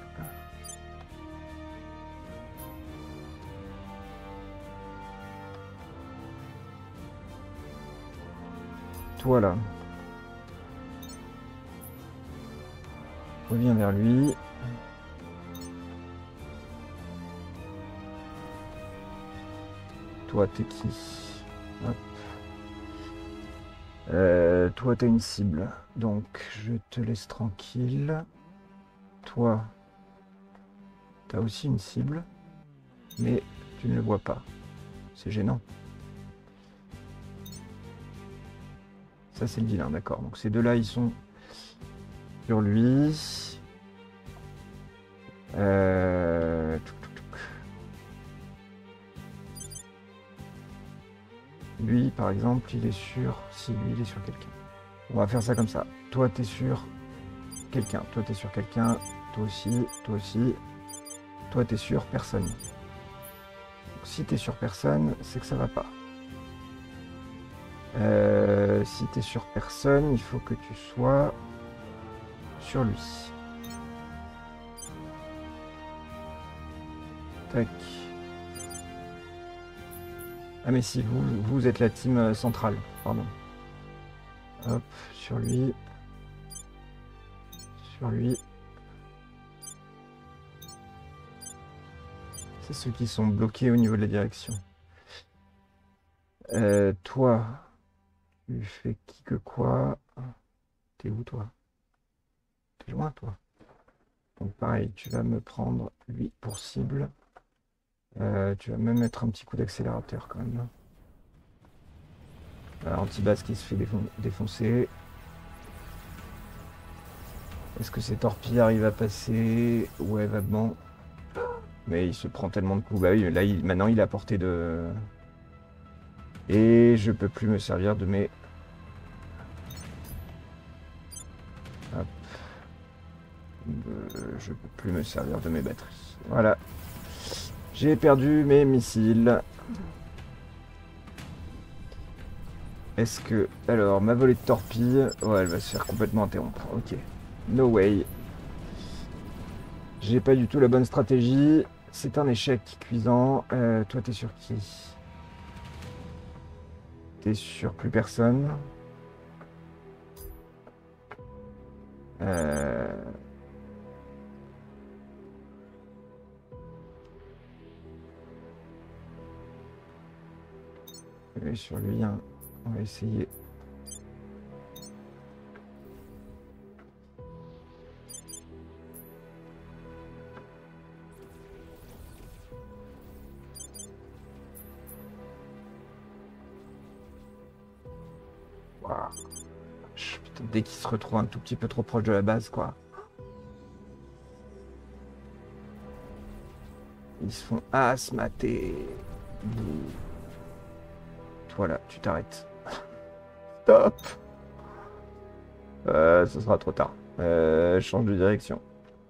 Toi là. Reviens vers lui. Toi, t'es qui? Hop. Toi, t'as une cible. Donc, je te laisse tranquille. Toi, t'as aussi une cible. Mais tu ne le vois pas. C'est gênant. Ça, c'est le vilain, d'accord. Donc, ces deux-là, ils sont sur lui. Lui, par exemple, il est sur... Si, lui, il est sur quelqu'un. On va faire ça comme ça. Toi, t'es sur quelqu'un. Toi, t'es sur quelqu'un. Toi aussi. Toi aussi. Toi, t'es sur personne. Donc, si t'es sur personne, c'est que ça va pas. Si t'es sur personne, il faut que tu sois sur lui. Tac. Ah mais si, vous êtes la team centrale, pardon. Hop, sur lui. Sur lui. C'est ceux qui sont bloqués au niveau de la direction. Toi, tu fais qui que quoi? T'es où toi? T'es loin toi? Donc pareil, tu vas me prendre lui pour cible. Tu vas même mettre un petit coup d'accélérateur quand même. Antibase qui se fait défoncer. Est-ce que ces torpilles arrivent à passer? Ouais, vaguement. Mais il se prend tellement de coups. Bah oui, là, maintenant il est à portée de... Et je peux plus me servir de mes... Hop. Je peux plus me servir de mes batteries. Voilà. J'ai perdu mes missiles. Est-ce que... Alors, ma volée de torpille... Ouais, elle va se faire complètement interrompre. Ok. No way. J'ai pas du tout la bonne stratégie. C'est un échec cuisant. Toi, t'es sur qui? T'es sur plus personne. Je vais sur lui, hein. On va essayer. Waouh. Putain, dès qu'il se retrouve un tout petit peu trop proche de la base, quoi. Ils se font asmater. Toi là, tu t'arrêtes. Stop. Ce sera trop tard. Change de direction.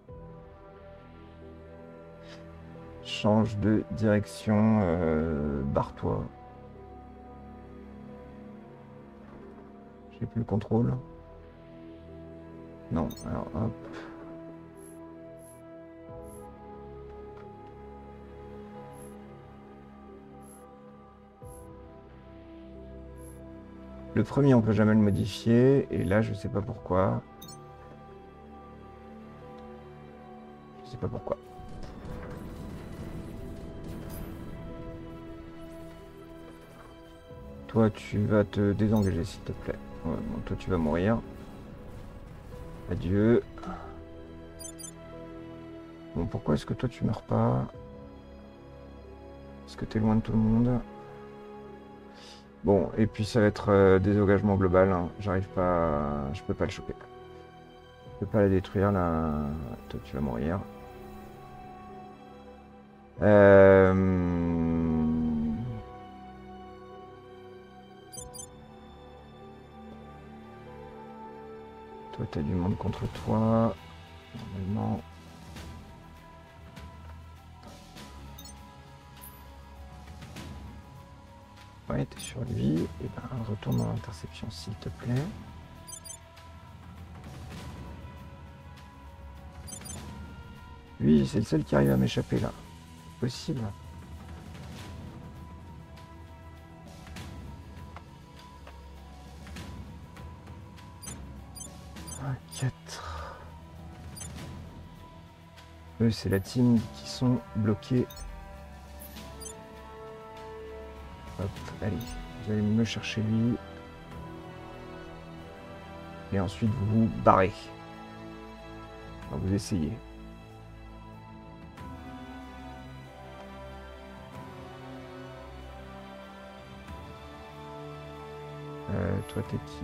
Change de direction. Barre-toi. J'ai plus le contrôle. Non, alors hop. Le premier, on peut jamais le modifier. Et là, je sais pas pourquoi. Je sais pas pourquoi. Toi, tu vas te désengager, s'il te plaît. Ouais, bon, toi, tu vas mourir. Adieu. Bon, pourquoi est-ce que toi, tu meurs pas? Parce que t'es loin de tout le monde. Bon, et puis ça va être désengagement global, hein. J'arrive pas... Je peux pas le choper. Je peux pas la détruire, là. Toi, tu vas mourir. Toi, t'as du monde contre toi. Normalement... Ouais, t'es sur lui. Et ben, retourne dans l'interception, s'il te plaît. Lui, c'est le seul qui arrive à m'échapper, là. Possible. Un, 4. Eux, c'est la team qui sont bloqués. Hop, allez, vous allez me chercher lui. Et ensuite, vous vous barrez. Alors, vous essayez. Toi, t'es qui?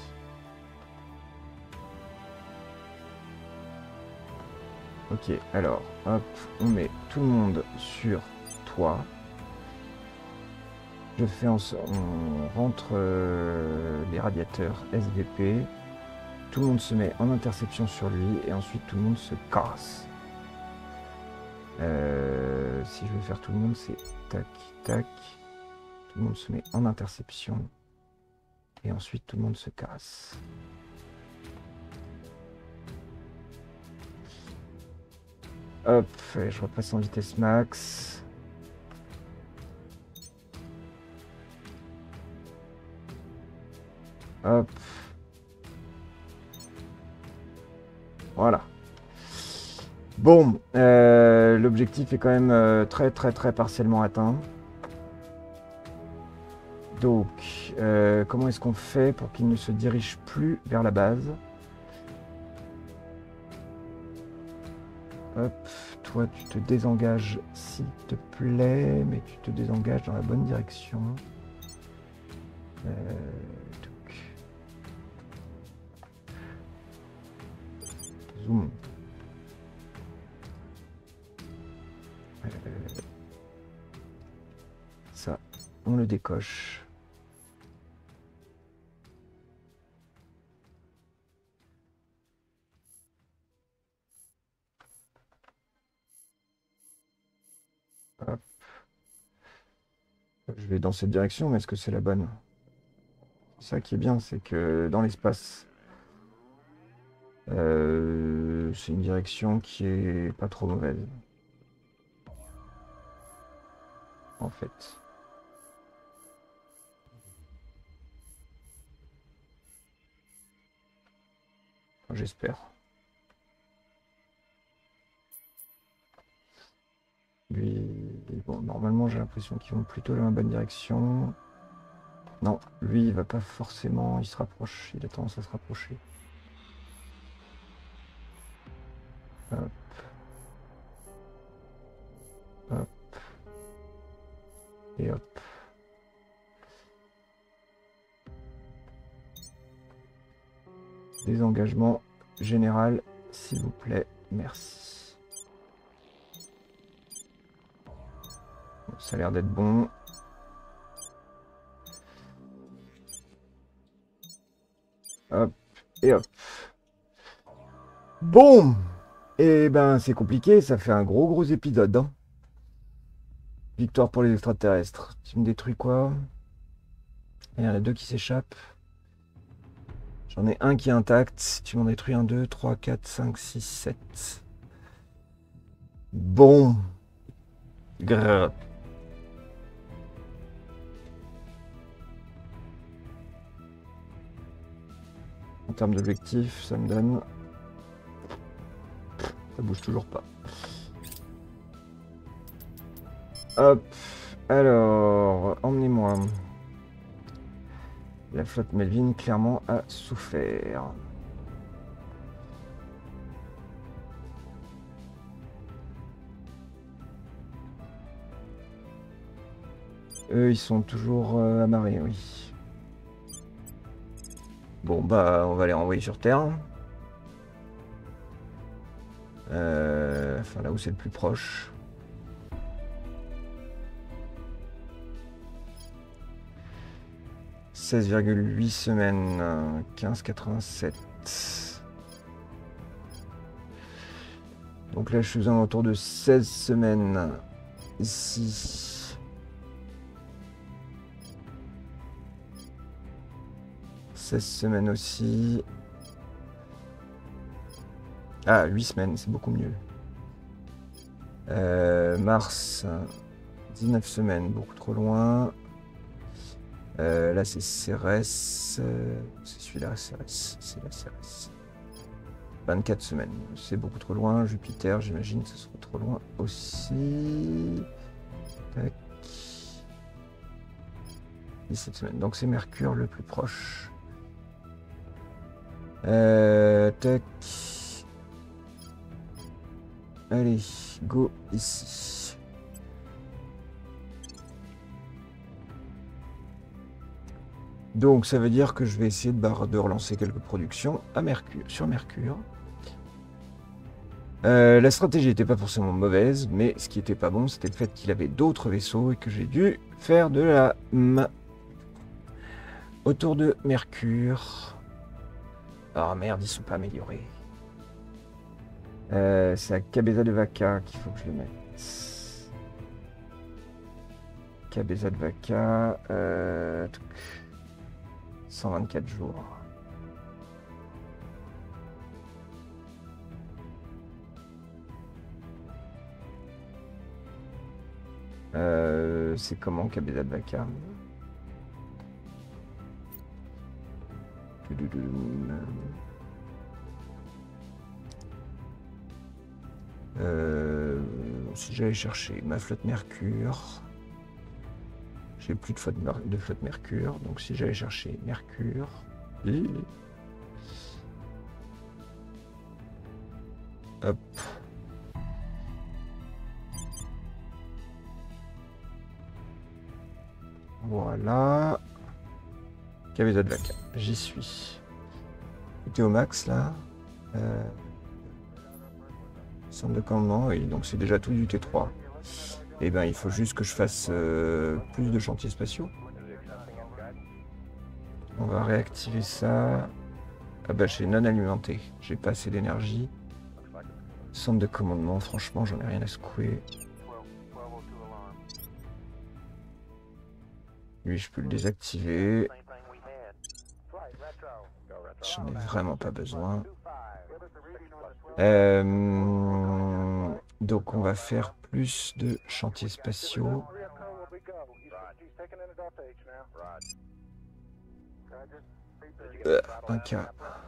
Ok, alors, hop, on met tout le monde sur toi. Je fais on rentre les radiateurs SVP. Tout le monde se met en interception sur lui et ensuite tout le monde se casse. Si je veux faire tout le monde, c'est tac, tac. Tout le monde se met en interception. Et ensuite tout le monde se casse. Hop, je repasse en vitesse max. Hop. Voilà. Bon, l'objectif est quand même très partiellement atteint. Donc, comment est-ce qu'on fait pour qu'il ne se dirige plus vers la base? Hop, toi tu te désengages s'il te plaît, mais tu te désengages dans la bonne direction. Zoom. Ça, on le décoche. Hop. Je vais dans cette direction, mais est-ce que c'est la bonne? Ça qui est bien, c'est que dans l'espace, C'est une direction qui est pas trop mauvaise. En fait. Enfin, j'espère. Lui, bon, normalement j'ai l'impression qu'ils vont plutôt dans la bonne direction. Non, lui il va pas forcément, il se rapproche, il a tendance à se rapprocher. Hop. Hop. Et hop. Désengagement général, s'il vous plaît, merci. Bon, ça a l'air d'être bon. Hop, et hop. Bon! Et ben c'est compliqué, ça fait un gros épisode. Hein. Victoire pour les extraterrestres. Tu me détruis quoi? Il y en a 2 qui s'échappent. J'en ai un qui est intact. Tu m'en détruis 1, 2, 3, 4, 5, 6, 7. Bon. Grrr. En termes d'objectifs, ça me donne... Ça bouge toujours pas. Hop. Alors, emmenez-moi. La flotte Melvin, clairement, a souffert. Eux, ils sont toujours amarrés, oui. Bon, bah, on va les renvoyer sur Terre. Enfin, là où c'est le plus proche. « 16,8 semaines, 15,87. » Donc là, je suis autour de 16 semaines ici. 16 semaines aussi. Ah, 8 semaines, c'est beaucoup mieux. Mars, 19 semaines, beaucoup trop loin. Là, c'est Cérès. C'est celui-là, Cérès. C'est la Cérès. 24 semaines, c'est beaucoup trop loin. Jupiter, j'imagine que ce sera trop loin aussi. Tac. 17 semaines. Donc, c'est Mercure le plus proche. Tac. Allez, go ici. Donc ça veut dire que je vais essayer de relancer quelques productions à Mercure, sur Mercure. La stratégie n'était pas forcément mauvaise, mais ce qui était pas bon, c'était le fait qu'il avait d'autres vaisseaux et que j'ai dû faire de la autour de Mercure. Ah merde, ils sont pas améliorés. C'est à Cabeza de Vaca qu'il faut que je le mette. Cabeza de Vaca, 124 jours. C'est comment Cabeza de Vaca? Si j'allais chercher ma flotte Mercure, j'ai plus de flotte Mercure, donc si j'allais chercher Mercure, hop, voilà, Cabeza de Vaca, j'y suis. T'es au max là. Centre de commandement, et donc c'est déjà tout du T3. Et ben il faut juste que je fasse plus de chantiers spatiaux. On va réactiver ça. Ah bah j'ai non alimenté, j'ai pas assez d'énergie. Centre de commandement, franchement j'en ai rien à secouer. Lui je peux le désactiver. J'en ai vraiment pas besoin. Donc on va faire plus de chantiers spatiaux. Un cas.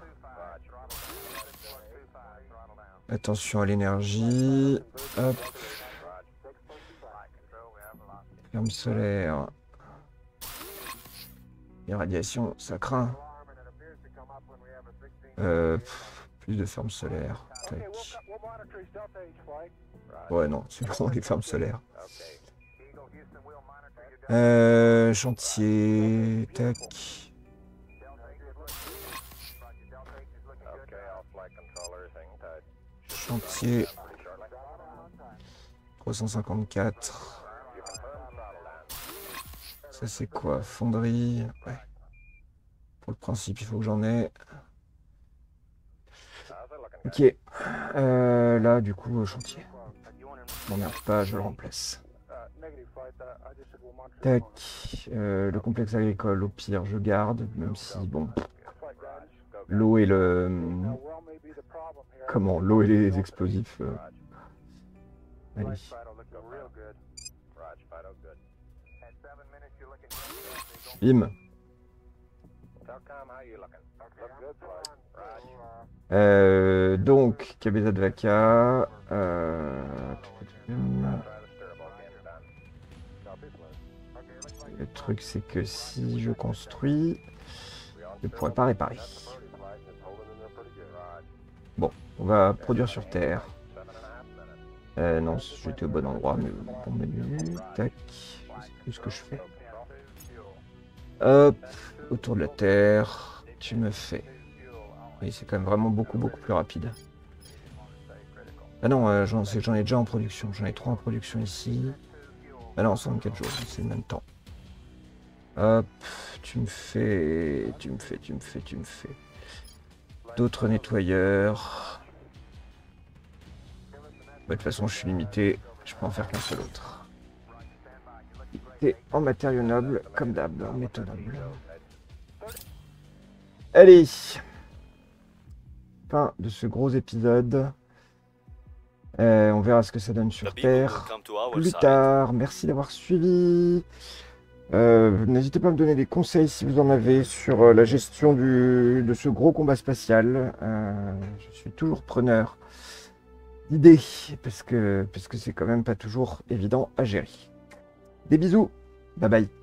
Attention à l'énergie. Hop. Ferme solaire. Irradiation, ça craint. Plus de fermes solaires. Tac. Ouais, non, c'est vraiment les fermes solaires. Chantier. Tac. Chantier 354. Ça c'est quoi? Fonderie. Ouais. Pour le principe, il faut que j'en ai. Ok. Là, du coup, chantier. Je m'emmerde pas, je le remplace. Tac. Le complexe agricole, au pire, je garde, même si, bon. L'eau et le... Comment? L'eau et les explosifs. Allez. Bim. Donc, Cabeza de Vaca. Le truc, c'est que si je construis, je ne pourrais pas réparer. Bon, on va produire sur Terre. Non, j'étais au bon endroit, mais bon menu. Tac. C'est plus ce que je fais. Hop, autour de la Terre. Tu me fais. Oui, c'est quand même vraiment beaucoup plus rapide. Ah non, j'en ai déjà en production. J'en ai 3 en production ici. Ah non, 124 jours, c'est le même temps. Hop, tu me fais. D'autres nettoyeurs. Bah, de toute façon, je suis limité. Je peux en faire qu'un seul autre. Et en matériaux nobles, comme d'hab, en métaux nobles. Allez! Fin de ce gros épisode. On verra ce que ça donne sur Terre plus tard. Merci d'avoir suivi. N'hésitez pas à me donner des conseils si vous en avez sur la gestion de ce gros combat spatial. Je suis toujours preneur d'idées parce que c'est quand même pas toujours évident à gérer. Des bisous, bye bye.